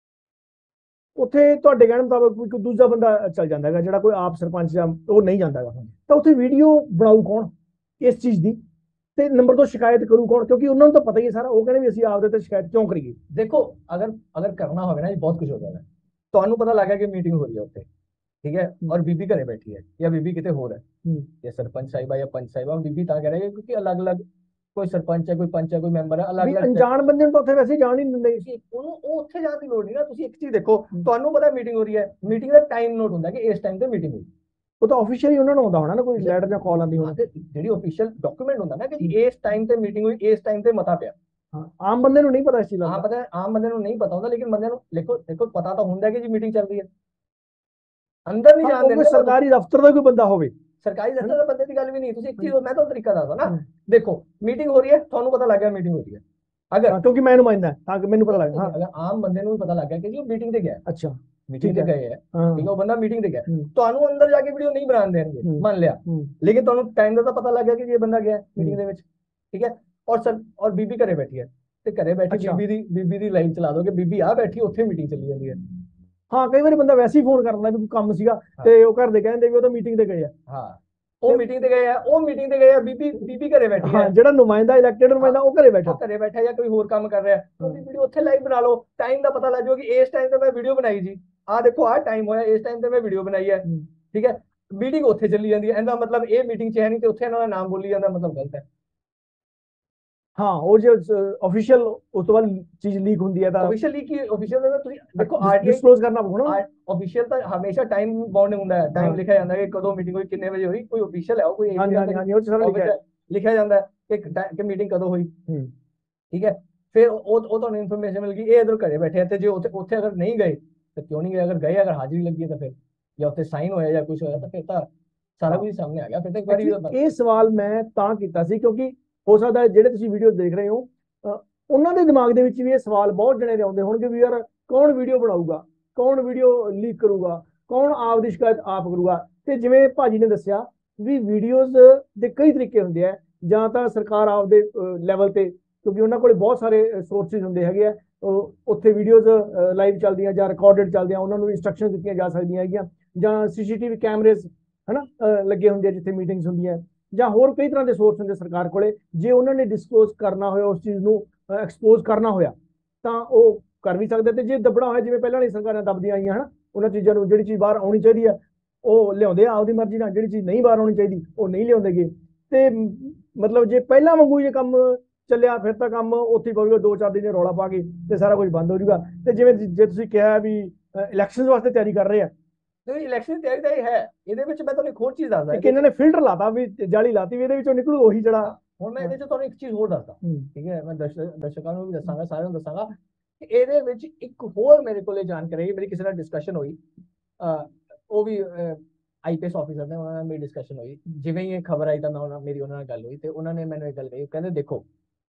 ਉੱਥੇ ਤੁਹਾਡੇ ਕਹਿਣ ਮੁਤਾਬਕ ਕੋਈ ਦੂਜਾ ਬੰਦਾ ਚੱਲ ਜਾਂਦਾ ਹੈਗਾ ਜਿਹੜਾ ਕੋਈ ਆਪ ਸਰਪੰਚ ਜਾਂ ਉਹ ਨਹੀਂ ਜਾਂਦਾ ਹੈਗਾ, ਤਾਂ ਉੱਥੇ ਵੀਡੀਓ ਬਣਾਊ ਕੌਣ ਇਸ ਚੀਜ਼ ਦੀ, ਤੇ ਨੰਬਰ 2 ਸ਼ਿਕਾਇਤ ਕਰੂ ਕੌਣ, ਕਿਉਂਕਿ ਉਹਨਾਂ ਨੂੰ ਤਾਂ ਪਤਾ ਹੀ ਹੈ ਸਾਰਾ, ਉਹ ਕਹਿੰਦੇ ਵੀ ਅਸੀਂ ਆਪਦੇ ਤੇ ਸ਼ਿਕਾਇਤ ਕਿਉਂ ਕਰੀਏ। ਦੇਖੋ ਅਗਰ ਕਰਨਾ ਹੋਵੇ ਨਾ ਜੀ, ਬਹੁਤ ਕੁਝ ਹੋ ਜਾਂਦਾ। ਤੁਹਾਨੂੰ ਪਤਾ ਲੱਗ ਗਿਆ ਕਿ ਮੀਟਿੰਗ ਹੋ ਰਹੀ ਹੈ ਉੱਥੇ, ਠੀਕ ਹੈ, ਔਰ ਬੀਬੀ ਘਰੇ ਬੈਠੀ ਹੈ ਜਾਂ ਬੀਬੀ ਕਿਤੇ ਹੋਰ ਹੈ, ਜਾਂ ਸਰਪੰਚ ਸਾਹਿਬਾ ਜਾਂ ਪੰਚ ਸਾਹਿਬਾ, ਬੀਬੀ ਤਾਂ ਕਹਿ ਰਹੇ ਕਿਉਂਕਿ ਅਲੱਗ-ਅਲੱਗ, ਕੋਈ ਸਰਪੰਚ ਹੈ, ਕੋਈ ਪੰਚ ਹੈ, ਕੋਈ ਮੈਂਬਰ ਹੈ, ਅਲੱਗ-ਅਲੱਗ ਅਣਜਾਣ ਬੰਦੇ ਨੂੰ ਤਾਂ ਉੱਥੇ ਵੈਸੇ ਜਾਣ ਹੀ ਨਹੀਂ ਦਿੰਦੇ, ਉਹਨੂੰ ਉਹ ਉੱਥੇ ਜਾਣ ਦੀ ਲੋੜ ਨਹੀਂ ਨਾ। ਤੁਸੀਂ ਇੱਕ ਚੀਜ਼ ਦੇਖੋ, ਤੁਹਾਨੂੰ ਪਤਾ ਮੀਟਿੰਗ ਹੋ ਰਹੀ ਹੈ, ਮੀਟਿੰਗ ਦਾ ਟਾਈਮ ਨੋਟ ਹੁੰਦਾ ਕਿ ਇਸ ਟਾਈਮ ਤੇ ਮੀਟਿੰਗ ਹੋਈ, ਉਹ ਤਾਂ ਆਫੀਸ਼ੀਅਲੀ ਉਹਨਾਂ ਨੂੰ ਆਉਂਦਾ ਹੋਣਾ ਨਾ, ਕੋਈ ਲੈਟਰ ਜਾਂ ਕਾਲ ਆਉਂਦੀ ਹੋਣੀ, ਜਿਹੜੀ ਆਫੀਸ਼ੀਅਲ ਡਾਕੂਮੈਂਟ ਹੁੰਦਾ ਨਾ ਕਿ ਇਸ ਟਾਈਮ ਤੇ ਮੀਟਿੰਗ ਹੋਈ, ਇਸ ਟਾਈਮ ਤੇ ਮਤਾ ਪਿਆ। ਆਮ ਬੰਦੇ ਨੂੰ ਨਹੀਂ ਪਤਾ ਇਸ ਚੀਜ਼ ਦਾ, ਆਮ ਬੰਦੇ ਨੂੰ ਨਹੀਂ ਪਤਾ ਹੁੰਦਾ, ਲੇਕਿਨ ਬੰਦੇ ਨੂੰ ਦੇਖੋ ਪਤਾ ਤਾਂ ਹੁੰਦਾ ਕਿ ਜੀ ਮੀਟਿੰਗ ਚੱਲ ਰਹੀ ਹੈ, ਅੰਦਰ ਨਹੀਂ ਜਾਣ ਦੇਣਾ। ਸਰਕਾਰੀ ਦਫ਼ਤਰ ਦਾ ਕੋਈ ਬੰਦਾ ਹੋਵੇ, ਸਰਕਾਰੀ ਦਫ਼ਤਰ ਦਾ ਬੰਦੇ ਦੀ ਗੱਲ ਵੀ ਨਹੀਂ, ਤੁਸੀਂ ਇੱਕ ਚੀਜ਼ ਮੈਂ ਤੁਹਾਨੂੰ ਤਰੀਕਾ ਦੱਸਦਾ ਨਾ, ਦੇਖੋ ਮੀਟਿੰਗ ਹੋ ਰਹੀ ਹੈ, ਤੁਹਾਨੂੰ ਪਤਾ ਲੱਗ ਗਿਆ ਮੀਟਿੰਗ ਹੋ ਰਹੀ ਹੈ, ਅਗਰ ਕਿਉਂਕਿ ਮੈਂ ਨੁਮਾਇੰਦਾ ਤਾਂ ਕਿ ਮੈਨੂੰ ਪਤਾ ਲੱਗ ਗਿਆ, ਅਗਰ ਆਮ ਬੰਦੇ ਨੂੰ ਵੀ ਪਤਾ ਲੱਗ ਗਿਆ ਕਿ ਜੀ ਉਹ ਮੀਟਿੰਗ ਤੇ ਗਿਆ, ਅੱਛਾ ਮੀਟਿੰਗ ਤੇ ਗਏ ਹੈ, ਠੀਕ ਹੈ, ਉਹ ਬੰਦਾ ਮੀਟਿੰਗ ਤੇ ਗਿਆ, ਤੁਹਾਨੂੰ ਅੰਦਰ ਜਾ ਕੇ ਵੀਡੀਓ ਨਹੀਂ ਬਣਾਉਣ ਦੇਣਗੇ, ਮੰਨ ਲਿਆ, ਲੇਕਿਨ ਤੁਹਾਨੂੰ ਟਾਈਮ ਦਾ ਤਾਂ ਪਤਾ ਲੱਗ ਗਿਆ ਕਿ ਇਹ ਬੰਦਾ ਗਿਆ ਮੀਟਿੰਗ ਦੇ ਵਿੱਚ, ਠੀਕ ਹੈ, ਔਰ ਬੀਬੀ ਘਰੇ ਬੈਠੀ ਹੈ, ਤੇ ਘਰੇ ਬੈਠੀ ਬੀਬੀ ਦੀ ਲਾਈਵ ਚਲਾ ਦੋਗੇ, ਬੀਬੀ ਆ ਬੈਠੀ ਉੱਥੇ ਮੀਟਿੰਗ ਚੱਲੀ ਜਾਂਦੀ ਹੈ। ਹਾਂ, ਕਈ ਵਾਰੀ ਬੰਦਾ ਵੈਸੇ ਹੀ ਫੋਨ ਕਰ ਦਿੰਦਾ ਵੀ ਕੋਈ ਕੰਮ ਸੀਗਾ, ਤੇ ਉਹ ਘਰ ਦੇ ਕਹਿੰਦੇ ਵੀ ਉਹ ਤਾਂ ਮੀਟਿੰਗ ਤੇ ਗਏ ਆ, ਹਾਂ ਉਹ ਮੀਟਿੰਗ ਤੇ ਗਏ ਆ, ਬੀਬੀ ਘਰੇ ਬੈਠੀ ਹੈ, ਜਿਹੜਾ ਨੁਮਾਇੰਦਾ ਇਲੈਕਟਡ ਨੁਮਾਇੰਦਾ ਉਹ ਘਰੇ ਬੈਠਾ ਜਾਂ ਕੋਈ ਹੋਰ ਕੰਮ ਕਰ ਰਿਹਾ, ਉਹਦੀ ਵੀਡੀਓ ਉੱਥੇ ਲਾਈਵ ਬਣਾ ਲਓ, ਟਾਈਮ ਦਾ ਪਤਾ ਲੱਗ ਜਾਊ ਕਿ ਇਸ ਟਾਈਮ ਤੇ ਮੈਂ ਵੀਡੀਓ ਬਣਾਈ ਜੀ, ਆਹ ਦੇਖੋ ਆਹ ਟਾਈਮ ਹੋਇਆ, ਇਸ ਟਾਈਮ ਤੇ ਮੈਂ ਵੀਡੀਓ ਬਣਾਈ ਹੈ, ਠੀਕ ਹੈ, ਮੀਟਿੰਗ ਉੱਥੇ ਚੱਲੀ ਜਾਂਦੀ ਹੈ, ਇਹਦਾ ਮਤਲਬ ਇਹ ਮੀਟਿੰਗ 'ਚ ਹੈ ਨਹੀਂ ਤੇ ਉੱਥੇ ਇਹਨਾਂ ਦਾ ਨਾਮ ਬੋਲੀ ਜਾਂਦਾ, ਮਤਲਬ ਗਲਤ ਹੈ। ਹਾਂ, ਉਹ ਜੇ ਆਫੀਸ਼ੀਅਲ ਉਸ ਤੋਂ ਬਾਅਦ ਚੀਜ਼ ਲੀਕ ਹੁੰਦੀ ਹੈ ਤਾਂ ਆਫੀਸ਼ੀਅਲ ਦਾ ਤੁਸੀਂ ਦੇਖੋ ਡਿਸਕਲੋਜ਼ ਕਰਨਾ ਪਊਗਾ ਨਾ, ਆਫੀਸ਼ੀਅਲ ਤਾਂ ਹਮੇਸ਼ਾ ਟਾਈਮ ਬਾਉਂਡ ਹੁੰਦਾ ਹੈ, ਟਾਈਮ ਲਿਖਿਆ ਜਾਂਦਾ ਹੈ ਕਿ ਕਦੋਂ ਮੀਟਿੰਗ ਹੋਈ, ਕਿੰਨੇ ਵਜੇ ਹੋਈ, ਕੋਈ ਆਫੀਸ਼ੀਅਲ ਹੈ, ਉਹ ਕੋਈ ਹਾਂਜੀ ਉਹ ਸਾਰਾ ਲਿਖਿਆ ਜਾਂਦਾ ਹੈ ਕਿ ਮੀਟਿੰਗ ਕਦੋਂ ਹੋਈ, ਠੀਕ ਹੈ, ਫਿਰ ਉਹ ਤੁਹਾਨੂੰ ਇਨਫੋਰਮੇਸ਼ਨ ਮਿਲ ਗਈ, ਇਹ ਇਧਰ ਘਰੇ ਬੈਠੇ ਆ, ਤੇ ਜੇ ਉੱਥੇ ਅਗਰ ਨਹੀਂ ਗਏ ਤਾਂ ਕਿਉਂ ਨਹੀਂ ਗਏ, ਅਗਰ ਗਏ, ਅਗਰ ਹਾਜ਼ਰੀ ਲੱਗੀ ਹੈ ਤਾਂ ਫਿਰ, ਜਾਂ ਉੱਥੇ ਸਾਈਨ ਹੋਇਆ ਜਾਂ ਕੁਝ ਹੋਇਆ ਤਾਂ ਫਿਰ ਤਾਂ ਸਾਰਾ ਕੁਝ ਸਾਹਮਣੇ ਆ ਗਿਆ। ਫਿਰ ਤਾਂ ਇੱਕ ਵਾਰੀ ਇਹ ਸਵਾਲ ਮੈਂ ਤਾਂ ਕੀਤਾ ਸੀ ਕਿਉਂਕਿ ਹੋ ਸਕਦਾ ਜਿਹੜੇ ਤੁਸੀਂ ਵੀਡੀਓ ਦੇਖ ਰਹੇ ਹੋ ਉਹਨਾਂ ਦੇ ਦਿਮਾਗ ਦੇ ਵਿੱਚ ਵੀ ਇਹ ਸਵਾਲ ਬਹੁਤ ਜਣੇ ਦੇ ਆਉਂਦੇ ਹੋਣਗੇ ਵੀ ਯਾਰ ਕੌਣ ਵੀਡੀਓ ਬਣਾਊਗਾ, ਕੌਣ ਵੀਡੀਓ ਲੀਕ ਕਰੂਗਾ, ਕੌਣ ਆਪ ਦੀ ਸ਼ਿਕਾਇਤ ਆਪ ਕਰੂਗਾ। ਤੇ ਜਿਵੇਂ ਭਾਜੀ ਨੇ ਦੱਸਿਆ ਵੀ ਵੀਡੀਓਜ਼ ਦੇ ਕਈ ਤਰੀਕੇ ਹੁੰਦੇ ਆ, ਜਾਂ ਤਾਂ ਸਰਕਾਰ ਆਪਦੇ ਲੈਵਲ ਤੇ, ਕਿਉਂਕਿ ਉਹਨਾਂ ਕੋਲ ਬਹੁਤ ਸਾਰੇ ਸੋਰਸਿਸ ਹੁੰਦੇ ਹੈਗੇ ਆ, ਉੱਥੇ ਵੀਡੀਓਜ਼ ਲਾਈਵ ਚੱਲਦੀਆਂ ਜਾਂ ਰਿਕਾਰਡਡ ਚੱਲਦੀਆਂ, ਉਹਨਾਂ ਨੂੰ ਇੰਸਟਰਕਸ਼ਨ ਦਿੱਤੀਆਂ ਜਾ ਸਕਦੀਆਂ ਹੈਗੀਆਂ, ਜਾਂ ਸੀਸੀਟੀਵੀ ਕੈਮਰੇਜ਼ ਹਨਾ ਲੱਗੇ ਹੁੰਦੇ ਆ ਜਿੱਥੇ ਮੀਟਿੰਗਸ ਹੁੰਦੀਆਂ, ਜਾਂ ਹੋਰ ਕਈ ਤਰ੍ਹਾਂ ਦੇ ਸੋਰਸ ਹੁੰਦੇ ਸਰਕਾਰ ਕੋਲੇ। ਜੇ ਉਹਨਾਂ ਨੇ ਡਿਸਕਲੋਜ਼ ਕਰਨਾ ਹੋਇਆ, ਉਸ ਚੀਜ਼ ਨੂੰ ਐਕਸਪੋਜ਼ ਕਰਨਾ ਹੋਇਆ ਤਾਂ ਉਹ ਕਰ ਵੀ ਸਕਦੇ, ਤੇ ਜੇ ਦੱਬਣਾ ਹੋਇਆ ਜਿਵੇਂ ਪਹਿਲਾਂ ਵਾਲੀ ਸਰਕਾਰਾਂ ਦੱਬਦੀਆਂ ਆਈਆਂ ਹਨਾ, ਉਹਨਾਂ ਚੀਜ਼ਾਂ ਨੂੰ, ਜਿਹੜੀ ਚੀਜ਼ ਬਾਹਰ ਆਉਣੀ ਚਾਹੀਦੀ ਆ ਉਹ ਲਿਆਉਂਦੇ ਆ ਆਪਦੀ ਮਰਜ਼ੀ ਨਾਲ, ਜਿਹੜੀ ਚੀਜ਼ ਨਹੀਂ ਬਾਹਰ ਆਉਣੀ ਚਾਹੀਦੀ ਉਹ ਨਹੀਂ ਲਿਆਉਂਦੇਗੇ। ਤੇ ਮਤਲਬ ਜੇ ਪਹਿਲਾਂ ਵਾਂਗੂ ਇਹ ਕੰਮ ਚੱਲਿਆ ਫਿਰ ਤਾਂ ਕੰਮ ਉੱਥੇ ਹੀ ਪਊਗਾ, 2-4 ਦਿਨ ਰੌਲਾ ਪਾ ਕੇ ਤੇ ਸਾਰਾ ਕੁਝ ਬੰਦ ਹੋ ਜਾਊਗਾ। ਤੇ ਜਿਵੇਂ ਜੇ ਤੁਸੀਂ ਕਿਹਾ ਵੀ ਇਲੈਕਸ਼ਨ ਵਾਸਤੇ ਤਿਆਰੀ ਕਰ ਰਹੇ ਆ, ਇਲੈਕਸ਼ਨ ਤਿਆਰੀ ਤਾਂ ਇਹ ਹੈ, ਇਹਦੇ ਵਿੱਚ ਮੈਂ ਤੁਹਾਨੂੰ ਇੱਕ ਹੋਰ ਚੀਜ਼ ਦੱਸਦਾ ਕਿ ਇਹਨਾਂ ਨੇ ਫਿਲਟਰ ਲਾਤਾ ਵੀ ਜਾਲੀ ਲਾਤੀ ਵੀ ਇਹਦੇ ਵਿੱਚੋਂ ਨਿਕਲੂ ਉਹੀ ਜਿਹੜਾ। ਹੁਣ ਮੈਂ ਇਹਦੇ ਚ ਤੁਹਾਨੂੰ ਇੱਕ ਚੀਜ਼ ਹੋਰ ਦੱਸਦਾ, ਠੀਕ ਹੈ, ਮੈਂ ਦਰਸ਼ਕਾਂ ਨੂੰ ਵੀ ਦੱਸਾਂਗਾ, ਸਾਰਿਆਂ ਨੂੰ ਦੱਸਾਂਗਾ ਕਿ ਇਹਦੇ ਵਿੱਚ ਇੱਕ ਹੋਰ ਮੇਰੇ ਕੋਲੇ ਜਾਣਕਾਰੀ ਆਈ, ਮੇਰੀ ਕਿਸੇ ਨਾਲ ਡਿਸਕਸ਼ਨ ਹੋਈ, ਉਹ ਵੀ ਆਈਪੀਐਸ ਆਫੀਸਰ ਨੇ, ਉਹਨਾਂ ਨਾਲ ਮੇਰੀ ਡਿਸਕਸ਼ਨ ਹੋਈ, ਜਿਵੇਂ ਹੀ ਇਹ ਖਬਰ ਆਈ ਤਾਂ ਮੇਰੀ ਉਹਨਾਂ ਨਾਲ ਗੱਲ ਹੋਈ, ਤੇ ਉਹਨਾਂ ਨੇ ਮੈਨੂੰ ਇਹ ਗੱਲ ਕਹੀ, ਕਹਿੰਦੇ ਦੇਖੋ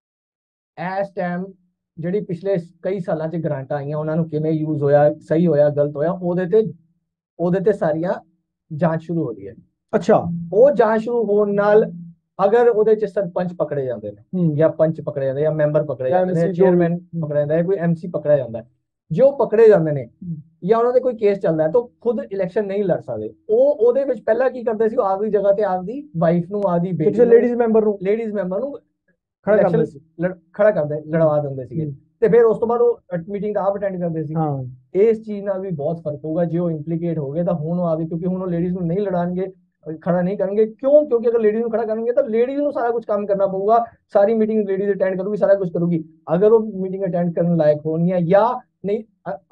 ਇਸ ਟਾਈਮ ਜਿਹੜੀ ਪਿਛਲੇ ਕਈ ਸਾਲਾਂ 'ਚ ਗ੍ਰਾਂਟਾਂ ਆਈਆਂ ਉਹਨਾਂ ਨੂੰ ਕਿਵੇਂ ਯੂਜ਼ ਹੋਇਆ, ਸਹੀ ਹੋਇਆ, ਗਲਤ ਹੋਇਆ, ਉਹਦੇ ਤੇ ਸਾਰੀਆਂ ਜਾਂਚ ਸ਼ੁਰੂ ਹੋ ਰਹੀ ਹੈ। ਅੱਛਾ, ਉਹ ਜਾਂਚ ਸ਼ੁਰੂ ਹੋਣ ਨਾਲ ਅਗਰ ਉਹਦੇ 'ਚ ਸਰਪੰਚ ਪਕੜੇ ਜਾਂਦੇ ਨੇ, ਜਾਂ ਪੰਚ ਪਕੜੇ ਜਾਂਦੇ, ਜਾਂ ਮੈਂਬਰ ਪਕੜੇ ਜਾਂਦੇ ਨੇ, ਚੇਅਰਮੈਨ ਪਕੜਿਆ ਜਾਂਦਾ ਹੈ, ਕੋਈ ਐਮਸੀ ਪਕੜਿਆ ਜਾਂਦਾ, ਜੋ ਪਕੜੇ ਜਾਂਦੇ ਨੇ ਜਾਂ ਉਹਨਾਂ ਦੇ ਕੋਈ ਕੇਸ ਚੱਲਦਾ ਹੈ ਤਾਂ ਖੁਦ ਇਲੈਕਸ਼ਨ ਨਹੀਂ ਲੜ ਸਕਦੇ। ਉਹਦੇ ਵਿੱਚ ਪਹਿਲਾਂ ਕੀ ਕਰਦੇ ਸੀ, ਉਹ ਆਪਦੀ ਜਗ੍ਹਾ ਤੇ ਆਪਦੀ ਵਾਈਫ ਨੂੰ, ਆਪਦੀ ਬੇਟੀ, ਲੇਡੀਜ਼ ਮੈਂਬਰ ਨੂੰ ਖੜਾ ਕਰਦੇ, ਲੜਵਾ ਦਿੰਦੇ ਸੀਗੇ, ਤੇ ਫਿਰ ਉਸ ਤੋਂ ਬਾਅਦ ਉਹ ਮੀਟਿੰਗ ਆਪ ਅਟੈਂਡ ਕਰਦੇ ਸੀ। ਇਸ ਚੀਜ਼ ਨਾਲ ਵੀ ਬਹੁਤ ਫਰਕ ਹੋਊਗਾ ਜੇ ਉਹ ਇੰਪਲੀਕੇਟ ਹੋ ਗਏ ਤਾਂ ਹੁਣ ਉਹ ਆਪਦੀ, ਕਿਉਂਕਿ ਹੁਣ ਉਹ ਲੇਡੀਜ਼ ਨੂੰ ਨਹੀਂ ਲੜਾਣਗੇ, ਖੜਾ ਨਹੀਂ ਕਰਨਗੇ। ਕਿਉਂਕਿ ਅਗਰ ਲੇਡੀਜ਼ ਨੂੰ ਖੜਾ ਕਰਨਗੇ ਤਾਂ ਲੇਡੀਜ਼ ਨੂੰ ਸਾਰਾ ਕੁਝ ਕੰਮ ਕਰਨਾ ਪਊਗਾ, ਸਾਰੀ ਮੀਟਿੰਗ ਲੇਡੀਜ਼ ਅਟੈਂਡ ਕਰੂਗੀ, ਸਾਰਾ ਕੁਝ ਕਰੂਗੀ। ਅਗਰ ਉਹ ਮੀਟਿੰਗ ਅਟੈਂਡ ਕਰਨ ਲਾਇਕ ਹੋਣਗੀਆਂ ਜਾਂ ਨਹੀਂ,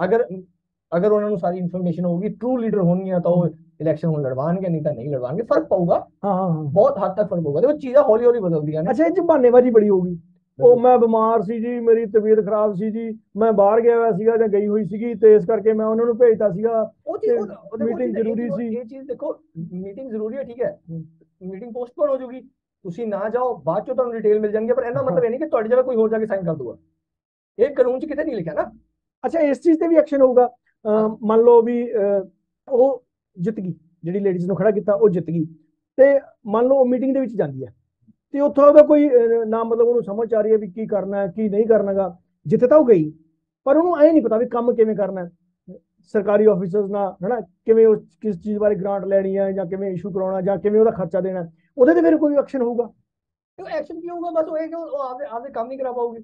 ਅਗਰ ਉਹਨਾਂ ਨੂੰ ਸਾਰੀ ਇਨਫੋਰਮੇਸ਼ਨ ਹੋਊਗੀ, ਟਰੂ ਲੀਡਰ ਹੋਣਗੀਆਂ, ਤਾਂ ਉਹ ਇਲੈਕਸ਼ਨ ਹੁਣ ਲੜਵਾਣਗੇ, ਨਹੀਂ ਤਾਂ ਨਹੀਂ ਲੜਵਾਣਗੇ। ਫਰਕ ਪਊਗਾ, ਬਹੁਤ ਹੱਦ ਤੱਕ ਫਰਕ ਪਊਗਾ। ਦੇਖੋ ਚੀਜ਼ਾਂ ਹੌਲੀ ਹੌਲੀ ਬਦਲਦੀਆਂ ਨੇ। ਅੱਛਾ, ਇਹ 'ਚ ਬਹਾਨੇਬਾਜ਼ੀ ਬੜੀ ਹੋਊਗੀ, ਉਹ ਮੈਂ ਬਿਮਾਰ ਸੀ ਜੀ, ਮੇਰੀ ਤਬੀਅਤ ਖਰਾਬ ਸੀ ਜੀ, ਮੈਂ ਬਾਹਰ ਗਿਆ ਹੋਇਆ ਸੀਗਾ ਜਾਂ ਗਈ ਹੋਈ ਸੀਗੀ ਤੇ ਇਸ ਕਰਕੇ ਮੈਂ ਉਹਨਾਂ ਨੂੰ ਭੇਜਤਾ ਸੀਗਾ। ਉਹ ਚੀਜ਼ ਮੀਟਿੰਗ ਜ਼ਰੂਰੀ ਸੀ। ਇਹ ਚੀਜ਼ ਦੇਖੋ, ਮੀਟਿੰਗ ਜ਼ਰੂਰੀ ਹੈ, ਠੀਕ ਹੈ, ਮੀਟਿੰਗ ਪੋਸਟਪੋਨ ਹੋ ਜੂਗੀ, ਤੁਸੀਂ ਨਾ ਜਾਓ, ਬਾਅਦ ਚੋਂ ਤੁਹਾਨੂੰ ਡਿਟੇਲ ਮਿਲ ਜਾਣਗੇ, ਪਰ ਇਹਦਾ ਮਤਲਬ ਇਹ ਨਹੀਂ ਕਿ ਤੁਹਾਡੀ ਜਗ੍ਹਾ ਕੋਈ ਹੋਰ ਜਾ ਕੇ ਸਾਈਨ ਕਰ ਦੂਗਾ। ਇਹ ਕਾਨੂੰਨ 'ਚ ਕਿਤੇ ਨਹੀਂ ਲਿਖਿਆ ਨਾ। ਅੱਛਾ, ਇਸ ਚੀਜ਼ ਤੇ ਵੀ ਐਕਸ਼ਨ ਹੋਊਗਾ? ਮੰਨ ਲਓ ਵੀ ਉਹ ਜਿੱਤ ਗਈ, ਜਿਹੜੀ ਲੇਡੀਜ਼ ਨੂੰ ਖੜਾ ਕੀਤਾ ਉਹ ਜਿੱਤ ਗਈ, ਤੇ ਮੰਨ ਲਓ ਮੀਟਿੰਗ ਦੇ ਵਿੱਚ ਜਾਂਦੀ ਹੈ ਤੇ ਉੱਥੋਂ ਉਹਦਾ ਕੋਈ ਨਾ ਮਤਲਬ ਉਹਨੂੰ ਸਮਝ ਆ ਰਹੀ ਹੈ ਵੀ ਕੀ ਕਰਨਾ ਕੀ ਨਹੀਂ ਕਰਨਾਗਾ। ਜਿੱਥੇ ਤਾਂ ਉਹ ਗਈ, ਪਰ ਉਹਨੂੰ ਐ ਨਹੀਂ ਪਤਾ ਵੀ ਕੰਮ ਕਿਵੇਂ ਕਰਨਾ, ਸਰਕਾਰੀ ਆਫਿਸਰਸ ਨਾਲ ਹਨਾ, ਕਿਵੇਂ ਉਹ ਕਿਸ ਚੀਜ਼ ਬਾਰੇ ਗ੍ਰਾਂਟ ਲੈਣੀ ਹੈ ਜਾਂ ਕਿਵੇਂ ਇਸ਼ੂ ਕਰਾਉਣਾ ਜਾਂ ਕਿਵੇਂ ਉਹਦਾ ਖਰਚਾ ਦੇਣਾ, ਉਹਦੇ ਤੇ ਫਿਰ ਕੋਈ ਐਕਸ਼ਨ ਹੋਊਗਾ? ਐਕਸ਼ਨ ਕੀ ਹੋਊਗਾ? ਬਸ ਉਹ ਇਹ ਕਿ ਉਹ ਆਪਦੇ ਕੰਮ ਨਹੀਂ ਕਰਾ ਪਾਊਗੀ।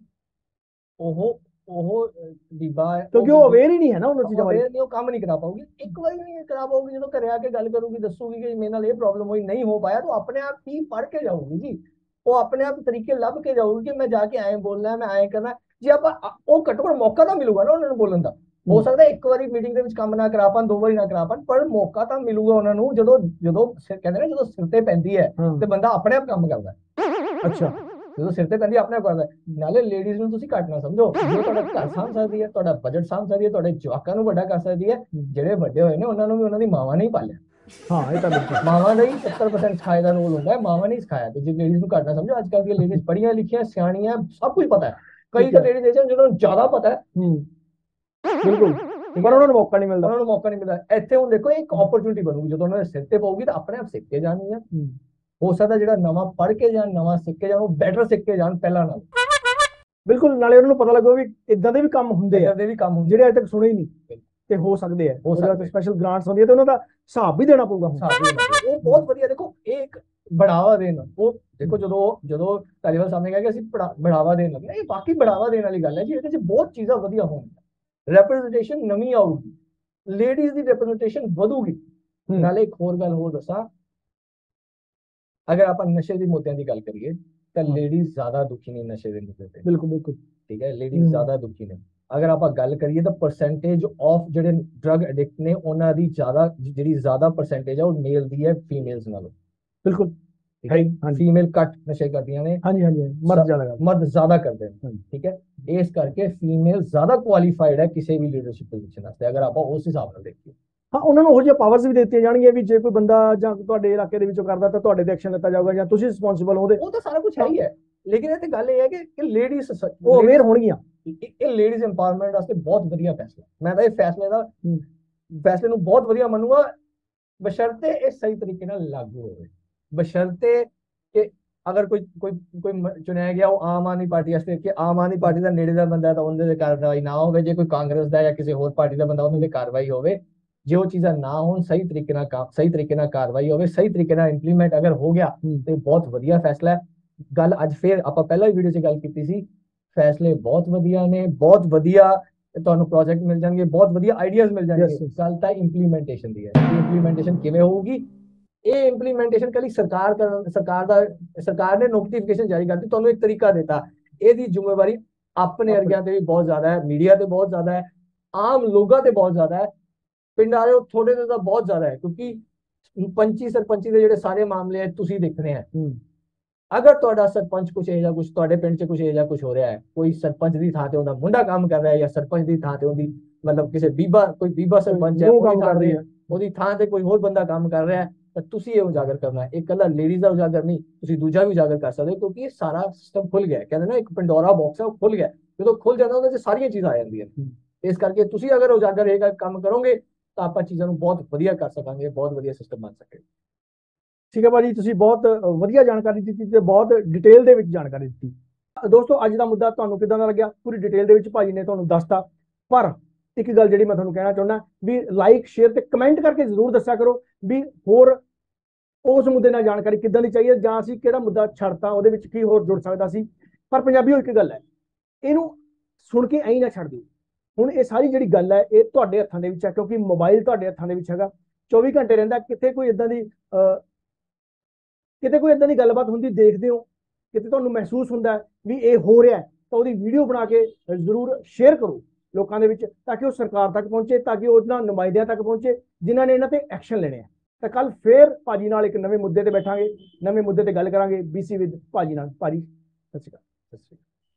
ਉਹ ਬੀਬਾ, ਕਿਉਂਕਿ ਉਹ ਅਵੇਅਰ ਹੀ ਨਹੀਂ ਹੈ ਨਾ ਉਹਨਾਂ ਚੀਜ਼ਾਂ ਬਾਰੇ, ਉਹ ਕੰਮ ਨਹੀਂ ਕਰਾ ਪਾਊਗੀ। ਇੱਕ ਵਾਰੀ ਨਹੀਂ ਕਰਾ ਪਾਊਗੀ, ਜਦੋਂ ਘਰੇ ਆ ਕੇ ਗੱਲ ਕਰੂਗੀ, ਦੱਸੂਗੀ ਕਿ ਮੇਰੇ ਨਾਲ ਇਹ ਪ੍ਰੋਬਲਮ ਹੋਈ, ਨਹੀਂ ਹੋ ਪਾਇਆ, ਤਾਂ ਆਪਣੇ ਆਪ ਹੀ ਪੜ੍ਹ ਕੇ ਜਾਊਗੀ ਜੀ। ਉਹ ਆਪਣੇ ਆਪ ਤਰੀਕੇ ਲੱਭ ਕੇ ਜਾਊਗੀ ਕਿ ਮੈਂ ਜਾ ਕੇ ਐਂ ਬੋਲਣਾ, ਮੈਂ ਐਂ ਕਰਨਾ। ਜੇ ਆਪਾਂ ਉਹ ਘੱਟੋ ਘੱਟ ਮੌਕਾ ਤਾਂ ਮਿਲੂਗਾ ਨਾ ਉਹਨਾਂ ਨੂੰ ਬੋਲਣ ਦਾ। ਹੋ ਸਕਦਾ ਇੱਕ ਵਾਰੀ ਮੀਟਿੰਗ ਦੇ ਵਿੱਚ ਕੰਮ ਨਾ ਕਰਾ ਪਾਣ, 2 ਵਾਰੀ ਨਾ ਕਰਾ ਪਾਣ, ਪਰ ਮੌਕਾ ਤਾਂ ਮਿਲੂਗਾ ਉਹਨਾਂ ਨੂੰ। ਜਦੋਂ ਕਹਿੰਦੇ ਨੇ, ਜਦੋਂ ਸਿਰ ਤੇ ਪੈਂਦੀ ਹੈ ਤੇ ਬੰਦਾ ਆਪਣੇ ਆਪ ਕੰਮ ਕਰਦਾ। ਅੱਛਾ, ਜਦੋਂ ਸਿਰ ਤੇ ਪੈਂਦੀ ਆਪਣੇ ਆਪ ਕਰਦਾ। ਨਾਲੇ ਲੇਡੀਜ਼ ਨੂੰ ਤੁਸੀਂ ਘੱਟ ਨਾ ਸਮਝੋ, ਜੋ ਤੁਹਾਡਾ ਘਰ ਸਾਂਭ ਸਕਦੀ ਹੈ, ਤੁਹਾਡਾ ਬਜਟ ਸਾਂਭ ਸਕਦੀ ਹੈ, ਤੁਹਾਡੇ ਜਵਾਕਾਂ ਨੂੰ ਵੱਡਾ ਕਰ ਸਕਦੀ ਹੈ। ਜਿਹੜੇ ਵੱਡੇ ਹੋਏ ਨੇ ਉਹਨਾਂ ਨੂੰ ਵੀ ਉਹਨਾਂ ਦੀ ਮਾਵਾਂ ਨਹੀਂ ਪਾਲਿਆ। ਹਾਂ, ਇਹ ਤਾਂ ਬਿਲਕੁਲ ਮਾਵਾਂ ਦਾ ਹੀ 70% ਸਿਖਾਏ ਦਾ ਰੋਲ ਹੁੰਦਾ ਹੈ, ਮਾਵਾਂ ਨੇ ਸਿਖਾਇਆ। ਤੇ ਜੇ ਲੇਡੀਜ਼ ਨੂੰ ਘੱਟ ਨਾ ਸਮਝੋ, ਅੱਜ ਕੱਲ੍ਹ ਦੀਆਂ ਲੇਡੀਜ਼ ਪੜ੍ਹੀਆਂ ਲਿਖੀਆਂ, ਸਿਆਣੀਆਂ, ਸਭ ਕੁਝ ਪਤਾ ਹੈ। ਕਈ ਤਾਂ ਲੇਡੀਜ਼ ਐਸੀਆਂ ਜਿਹਨਾਂ ਨੂੰ ਜ਼ਿਆਦਾ ਪਤਾ ਹੈ, ਬਿਲਕੁਲ, ਪਰ ਉਹਨਾਂ ਨੂੰ ਮੌਕਾ ਨਹੀਂ ਮਿਲਦਾ। ਉਹਨਾਂ ਨੂੰ ਮੌਕਾ ਨਹੀਂ ਮਿਲਦਾ। ਇੱਥੇ ਹੁਣ ਦੇਖੋ, ਇੱਕ ਓਪਰਚੁਨਿਟੀ ਬਣੂਗੀ, ਜਦੋਂ ਉਹਨਾਂ ਦੇ ਸਿਰ ਤੇ ਪਊਗੀ ਤਾਂ ਆਪਣੇ ਆਪ ਸਿੱਖ ਕੇ ਜਾਣਗੀਆਂ। ਹੋ ਸਕਦਾ ਜਿਹੜਾ ਨਵਾਂ ਪੜ੍ਹ ਕੇ ਜਾਣ, ਨਵਾਂ ਸਿੱਖ ਕੇ ਜਾਣ, ਉਹ ਬੈਟਰ ਸਿੱਖ ਕੇ ਜਾਣ ਪਹਿਲਾਂ ਨਾਲ। ਬਿਲਕੁਲ, ਨਾਲੇ ਉਹਨਾਂ ਨੂੰ ਪਤਾ ਲੱਗੋ ਵੀ ਇਦਾਂ ਦੇ ਵੀ ਕੰਮ ਹੁੰਦੇ ਆ, ਜਿਹੜੇ ਅਜੇ ਤੱਕ ਸੁਣੇ ਹੀ ਨਹੀਂ ਤੇ ਹੋ ਸਕਦੇ ਆ। ਉਹਦੇ ਵਾਸਤੇ ਸਪੈਸ਼ਲ ਗ੍ਰਾਂਟਸ ਹੁੰਦੀਆਂ ਤੇ ਉਹਨਾਂ ਦਾ ਹਿਸਾਬ ਵੀ ਦੇਣਾ ਪਊਗਾ। ਉਹ ਬਹੁਤ ਵਧੀਆ। ਦੇਖੋ, ਇਹ ਇੱਕ ਬੜਾਵਾ ਦੇਣ, ਉਹ ਦੇਖੋ ਜਦੋਂ ਧਾਲੀਵਾਲ ਸਾਹਿਬ ਨੇ ਕਿਹਾ ਕਿ ਅਸੀਂ ਬੜਾਵਾ ਦੇਣ ਲੱਗੇ, ਇਹ ਬਾਕੀ ਬੜਾਵਾ ਦੇਣ ਵਾਲੀ ਗੱਲ ਹੈ ਜੀ। ਇਹਦੇ 'ਚ ਬਹੁਤ ਚੀਜ਼ਾਂ ਵਧੀਆ ਹੋਣਗੀਆਂ, ਰੈਪਰੈਜ਼ੈਂਟੇਸ਼ਨ ਨਵੀਂ ਆਊਗੀ, ਲੇਡੀਜ਼ ਦੀ ਰੈਪਰੈਜ਼ੈਂਟੇਸ਼ਨ ਵਧੂਗੀ। ਨਾਲੇ ਇੱਕ ਹੋਰ ਗੱਲ ਹੋਰ ਦੱਸਾਂ, ਅਗਰ ਆਪਾਂ ਨਸ਼ੇ ਦੇ ਮੁੱਦਿਆਂ ਦੀ ਗੱਲ ਕਰੀਏ ਤਾਂ ਲੇਡੀਜ਼ ਜ਼ਿਆਦਾ ਦੁਖੀ ਨੇ ਨਸ਼ੇ ਦੇ ਮੁੱਦੇ ਤੇ। ਬਿਲਕੁਲ, ਠੀਕ ਹੈ, ਲੇਡੀਜ਼ ਜ਼ਿਆਦਾ ਦੁਖੀ ਨੇ। ਅਗਰ ਆਪਾਂ ਗੱਲ ਕਰੀਏ ਤਾਂ ਪਰਸੈਂਟੇਜ ਆਫ ਜਿਹੜੇ ਡਰਗ ਐਡਿਕਟ ਨੇ, ਉਹਨਾਂ ਦੀ ਜਿਹੜੀ ਜ਼ਿਆਦਾ ਪਰਸੈਂਟੇਜ ਹੈ ਉਹ ਮੇਲ ਦੀ ਹੈ ਫੀਮੇਲਸ ਨਾਲੋਂ। ਬਿਲਕੁਲ, ਫੀਮੇਲ ਘੱਟ ਨਸ਼ੇ ਕਰਦੀਆਂ ਨੇ, ਮਰਦ ਜ਼ਿਆਦਾ ਕਰਦੇ ਨੇ। ਠੀਕ ਹੈ, ਇਸ ਕਰਕੇ ਫੀਮੇਲ ਜ਼ਿਆਦਾ ਕੁਆਲੀਫਾਈਡ ਹੈ ਕਿਸੇ ਵੀ ਲੀਡਰਸ਼ਿਪ ਪੋਜੀਸ਼ਨ ਵਾਸਤੇ, ਅਗਰ ਆਪਾਂ ਉਸ ਹਿਸਾਬ ਨਾਲ ਦੇਖੀਏ। ਹਾਂ, ਉਹਨਾਂ ਨੂੰ ਉਹ ਜਿਹੇ ਪਾਵਰਸ ਵੀ ਦਿੱਤੀਆਂ ਜਾਣਗੀਆਂ ਵੀ ਜੇ ਕੋਈ ਬੰਦਾ ਜਾਂ ਤੁਹਾਡੇ ਇਲਾਕੇ ਦੇ ਵਿੱਚੋਂ ਕਰਦਾ ਤਾਂ ਤੁਹਾਡੇ ਤੇ ਐਕਸ਼ਨ ਲਿੱਤਾ ਜਾਊਗਾ ਜਾਂ ਤੁਸੀਂ ਰਿਸਪੌਂਸਿਬਲ ਉਹਦੇ। ਉਹ ਤਾਂ ਸਾਰਾ ਕੁਝ ਹੈ ਹੀ ਹੈ, ਲੇਕਿਨ ਇਹ ਤੇ ਗੱਲ ਇਹ ਹੈ ਕਿ ਲੇਡੀਜ਼ ਉਹ ਅਵੇਅਰ ਹੋਣਗੀਆਂ। ਇਹ ਲੇਡੀਜ਼ ਇੰਪਾਵਰਮੈਂਟ ਵਾਸਤੇ ਬਹੁਤ ਵਧੀਆ ਫੈਸਲਾ। ਮੈਂ ਤਾਂ ਇਹ ਫੈਸਲੇ ਨੂੰ ਬਹੁਤ ਵਧੀਆ ਮੰਨੂਗਾ, ਬਸ਼ਰਤੇ ਇਹ ਸਹੀ ਤਰੀਕੇ ਨਾਲ ਲਾਗੂ ਹੋਵੇ। ਬਸ਼ਰਤੇ ਕਿ ਅਗਰ ਕੋਈ ਚੁਣਿਆ ਗਿਆ ਉਹ ਆਮ ਆਦਮੀ ਪਾਰਟੀ ਵਾਸਤੇ, ਕਿ ਆਮ ਆਦਮੀ ਪਾਰਟੀ ਦਾ ਨੇੜੇ ਦਾ ਬੰਦਾ ਤਾਂ ਉਹਦੇ ਤੇ ਕਾਰਵਾਈ ਨਾ ਹੋਵੇ, ਜੇ ਕੋਈ ਕਾਂਗਰਸ ਦਾ ਜਾਂ ਕਿਸੇ ਹੋਰ ਪਾਰਟੀ ਦਾ ਬੰਦਾ ਉਹਦੇ ਤੇ ਕਾਰਵਾਈ ਹੋਵੇ। ਜੇ ਉਹ ਚੀਜ਼ਾਂ ਨਾ ਹੋਣ, ਸਹੀ ਤਰੀਕੇ ਨਾਲ ਕਾਰਵਾਈ ਹੋਵੇ, ਸਹੀ ਤਰੀਕੇ ਨਾਲ ਇੰਪਲੀਮੈਂਟ ਅਗਰ ਹੋ ਗਿਆ ਤੇ ਬਹੁਤ ਵਧੀਆ ਫੈਸਲਾ ਹੈ। ਗੱਲ ਅੱਜ ਫੇਰ ਆਪਾਂ ਪਹਿਲਾਂ ਵੀ ਵੀਡੀਓ 'ਚ ਗੱਲ ਕੀਤੀ ਸੀ, ਫੈਸਲੇ ਬਹੁਤ ਵਧੀਆ ਨੇ, ਬਹੁਤ ਵਧੀਆ ਤੁਹਾਨੂੰ ਪ੍ਰੋਜੈਕਟ ਮਿਲ ਜਾਣਗੇ, ਬਹੁਤ ਵਧੀਆ ਆਈਡੀਆਜ਼ ਮਿਲ ਜਾਣਗੇ। ਗੱਲ ਤਾਂ ਇੰਪਲੀਮੈਂਟੇਸ਼ਨ ਦੀ ਹੈ। ਇੰਪਲੀਮੈਂਟੇਸ਼ਨ ਕਿਵੇਂ ਹੋਊਗੀ? ਇਹ ਇੰਪਲੀਮੈਂਟੇਸ਼ਨ ਕੱਲੀ ਸਰਕਾਰ ਨੇ ਨੋਟੀਫਿਕੇਸ਼ਨ ਜਾਰੀ ਕਰਤੀ, ਤੁਹਾਨੂੰ ਇੱਕ ਤਰੀਕਾ ਦਿੱਤਾ, ਇਹਦੀ ਜ਼ਿੰਮੇਵਾਰੀ ਆਪਣੇ ਅਰਗਿਆਂ ਤੇ ਵੀ ਬਹੁਤ ਜ਼ਿਆਦਾ ਹੈ, ਮੀਡੀਆ ਤੇ ਬਹੁਤ ਜ਼ਿਆਦਾ ਹੈ, ਆਮ ਲੋਕਾਂ ਤੇ ਬਹੁਤ ਜ਼ਿਆਦਾ ਹੈ, ਪਿੰਡਾਂ ਦੇ ਥੋੜੇ ਦੇ ਤਾਂ ਬਹੁਤ ਜ਼ਿਆਦਾ ਹੈ, ਕਿਉਂਕਿ ਸਰਪੰਚੀ ਦੇ ਜਿਹੜੇ ਸਾਰੇ ਮਾਮਲੇ ਹੈ ਤੁਸੀਂ ਦੇਖਣੇ ਆ। ਅਗਰ ਤੁਹਾਡਾ ਸਰਪੰਚ ਕੁਝ ਇਹੋ ਜਿਹਾ ਕੁਝ ਤੁਹਾਡੇ ਪਿੰਡ 'ਚ ਕੁਝ ਇਹੋ ਜਿਹਾ ਕੁਝ ਹੋ ਰਿਹਾ ਹੈ, ਕੋਈ ਸਰਪੰਚ ਦੀ ਥਾਂ ਤੇ ਉਹਦਾ ਮੁੰਡਾ ਕੰਮ ਕਰ ਰਿਹਾ ਹੈ, ਜਾਂ ਸਰਪੰਚ ਦੀ ਥਾਂ ਤੇ ਉਹਦੀ ਮਤਲਬ ਕੋਈ ਬੀਬਾ ਸਰਪੰਚ ਹੈ ਉਹਦੀ ਥਾਂ ਤੇ ਕੋਈ ਹੋਰ ਬੰਦਾ ਕੰਮ ਕਰ ਰਿਹਾ ਹੈ, ਤਾਂ ਤੁਸੀਂ ਇਹ ਉਜਾਗਰ ਕਰਨਾ ਹੈ। ਇਹ ਇਕੱਲਾ ਲੇਡੀਜ਼ ਦਾ ਉਜਾਗਰ ਨਹੀਂ, ਤੁਸੀਂ ਦੂਜਾ ਵੀ ਉਜਾਗਰ ਕਰ ਸਕਦੇ ਹੋ, ਕਿਉਂਕਿ ਇਹ ਸਾਰਾ ਸਿਸਟਮ ਖੁੱਲ ਗਿਆ। ਕਹਿੰਦੇ ਨਾ ਇੱਕ ਪੰਡੋਰਾ ਬਾਕਸ ਹੈ, ਉਹ ਖੁੱਲ ਗਿਆ। ਜਦੋਂ ਖੁੱਲ ਜਾਂਦਾ ਉਹਦੇ 'ਚ ਸਾਰੀਆਂ ਚੀਜ਼ਾਂ ਆ ਜਾਂਦੀਆਂ। ਇਸ ਕਰਕੇ ਤੁਸੀਂ ਅਗਰ ਉਜਾਗਰ ਇਹ ਕੰਮ ਕਰੋਗੇ ਤਾਂ ਆਪਾਂ ਚੀਜ਼ਾਂ ਨੂੰ ਬਹੁਤ ਵਧੀਆ ਕਰ ਸਕਾਂਗੇ, ਬਹੁਤ ਵਧੀਆ ਸਿਸਟਮ ਬਣ ਸਕੇ। ਠੀਕ ਹੈ ਭਾਜੀ, ਤੁਸੀਂ ਬਹੁਤ ਵਧੀਆ ਜਾਣਕਾਰੀ ਦਿੱਤੀ ਤੇ ਬਹੁਤ ਡਿਟੇਲ ਦੇ ਵਿੱਚ ਜਾਣਕਾਰੀ ਦਿੱਤੀ। ਦੋਸਤੋ, ਅੱਜ ਦਾ ਮੁੱਦਾ ਤੁਹਾਨੂੰ ਕਿੱਦਾਂ ਦਾ ਲੱਗਿਆ? ਪੂਰੀ ਡਿਟੇਲ ਦੇ ਵਿੱਚ ਭਾਜੀ ਨੇ ਤੁਹਾਨੂੰ ਦੱਸਤਾ, ਪਰ ਇੱਕ ਗੱਲ ਜਿਹੜੀ ਮੈਂ ਤੁਹਾਨੂੰ ਕਹਿਣਾ ਚਾਹੁੰਦਾ ਵੀ ਲਾਈਕ, ਸ਼ੇਅਰ ਤੇ ਕਮੈਂਟ ਕਰਕੇ ਜ਼ਰੂਰ ਦੱਸਿਆ ਕਰੋ ਵੀ ਹੋਰ ਉਸ ਮੁੱਦੇ ਨਾਲ ਜਾਣਕਾਰੀ ਕਿੱਦਾਂ ਦੀ ਚਾਹੀਏ, ਜਾਂ ਅਸੀਂ ਕਿਹੜਾ ਮੁੱਦਾ ਛੱਡਤਾ, ਉਹਦੇ ਵਿੱਚ ਕੀ ਹੋਰ ਜੁੜ ਸਕਦਾ ਸੀ। ਪਰ ਪੰਜਾਬੀਓ, ਇੱਕ ਗੱਲ ਹੈ, ਇਹਨੂੰ ਸੁਣ ਕੇ ਐਂ ਨਾ ਛੱਡ ਦਿਓ। ਹੁਣ ਇਹ ਸਾਰੀ ਜਿਹੜੀ ਗੱਲ ਹੈ ਇਹ ਤੁਹਾਡੇ ਹੱਥਾਂ ਦੇ ਵਿੱਚ ਹੈ, ਕਿਉਂਕਿ ਮੋਬਾਈਲ ਤੁਹਾਡੇ ਹੱਥਾਂ ਦੇ ਵਿੱਚ ਹੈਗਾ, 24 ਘੰਟੇ ਰਹਿੰਦਾ। ਕਿਤੇ ਕੋਈ ਇਦਾਂ ਦੀ ਗੱਲਬਾਤ ਹੁੰਦੀ ਦੇਖਦੇ ਹੋ, ਕਿਤੇ ਤੁਹਾਨੂੰ ਮਹਿਸੂਸ ਹੁੰਦਾ ਵੀ ਇਹ ਹੋ ਰਿਹਾ, ਤਾਂ ਉਹਦੀ ਵੀਡੀਓ ਬਣਾ ਕੇ ਜ਼ਰੂਰ ਸ਼ੇਅਰ ਕਰੋ ਲੋਕਾਂ ਦੇ ਵਿੱਚ, ਤਾਂ ਕਿ ਉਹ ਸਰਕਾਰ ਤੱਕ ਪਹੁੰਚੇ, ਤਾਂ ਕਿ ਉਹਨਾਂ ਨੁਮਾਇੰਦਿਆਂ ਤੱਕ ਪਹੁੰਚੇ ਜਿਨ੍ਹਾਂ ਨੇ ਇਹਨਾਂ ਤੇ ਐਕਸ਼ਨ ਲੈਣੇ ਆ। ਤਾਂ ਕੱਲ ਫੇਰ ਭਾਜੀ ਨਾਲ ਇੱਕ ਨਵੇਂ ਮੁੱਦੇ ਤੇ ਬੈਠਾਂਗੇ, ਨਵੇਂ ਮੁੱਦੇ ਤੇ ਗੱਲ ਕਰਾਂਗੇ। BC ਵਿਦ ਭਾਜੀ ਨਾਲ। ਭਾਜੀ, ਸਤਿ ਸ਼੍ਰੀ ਅਕਾਲ।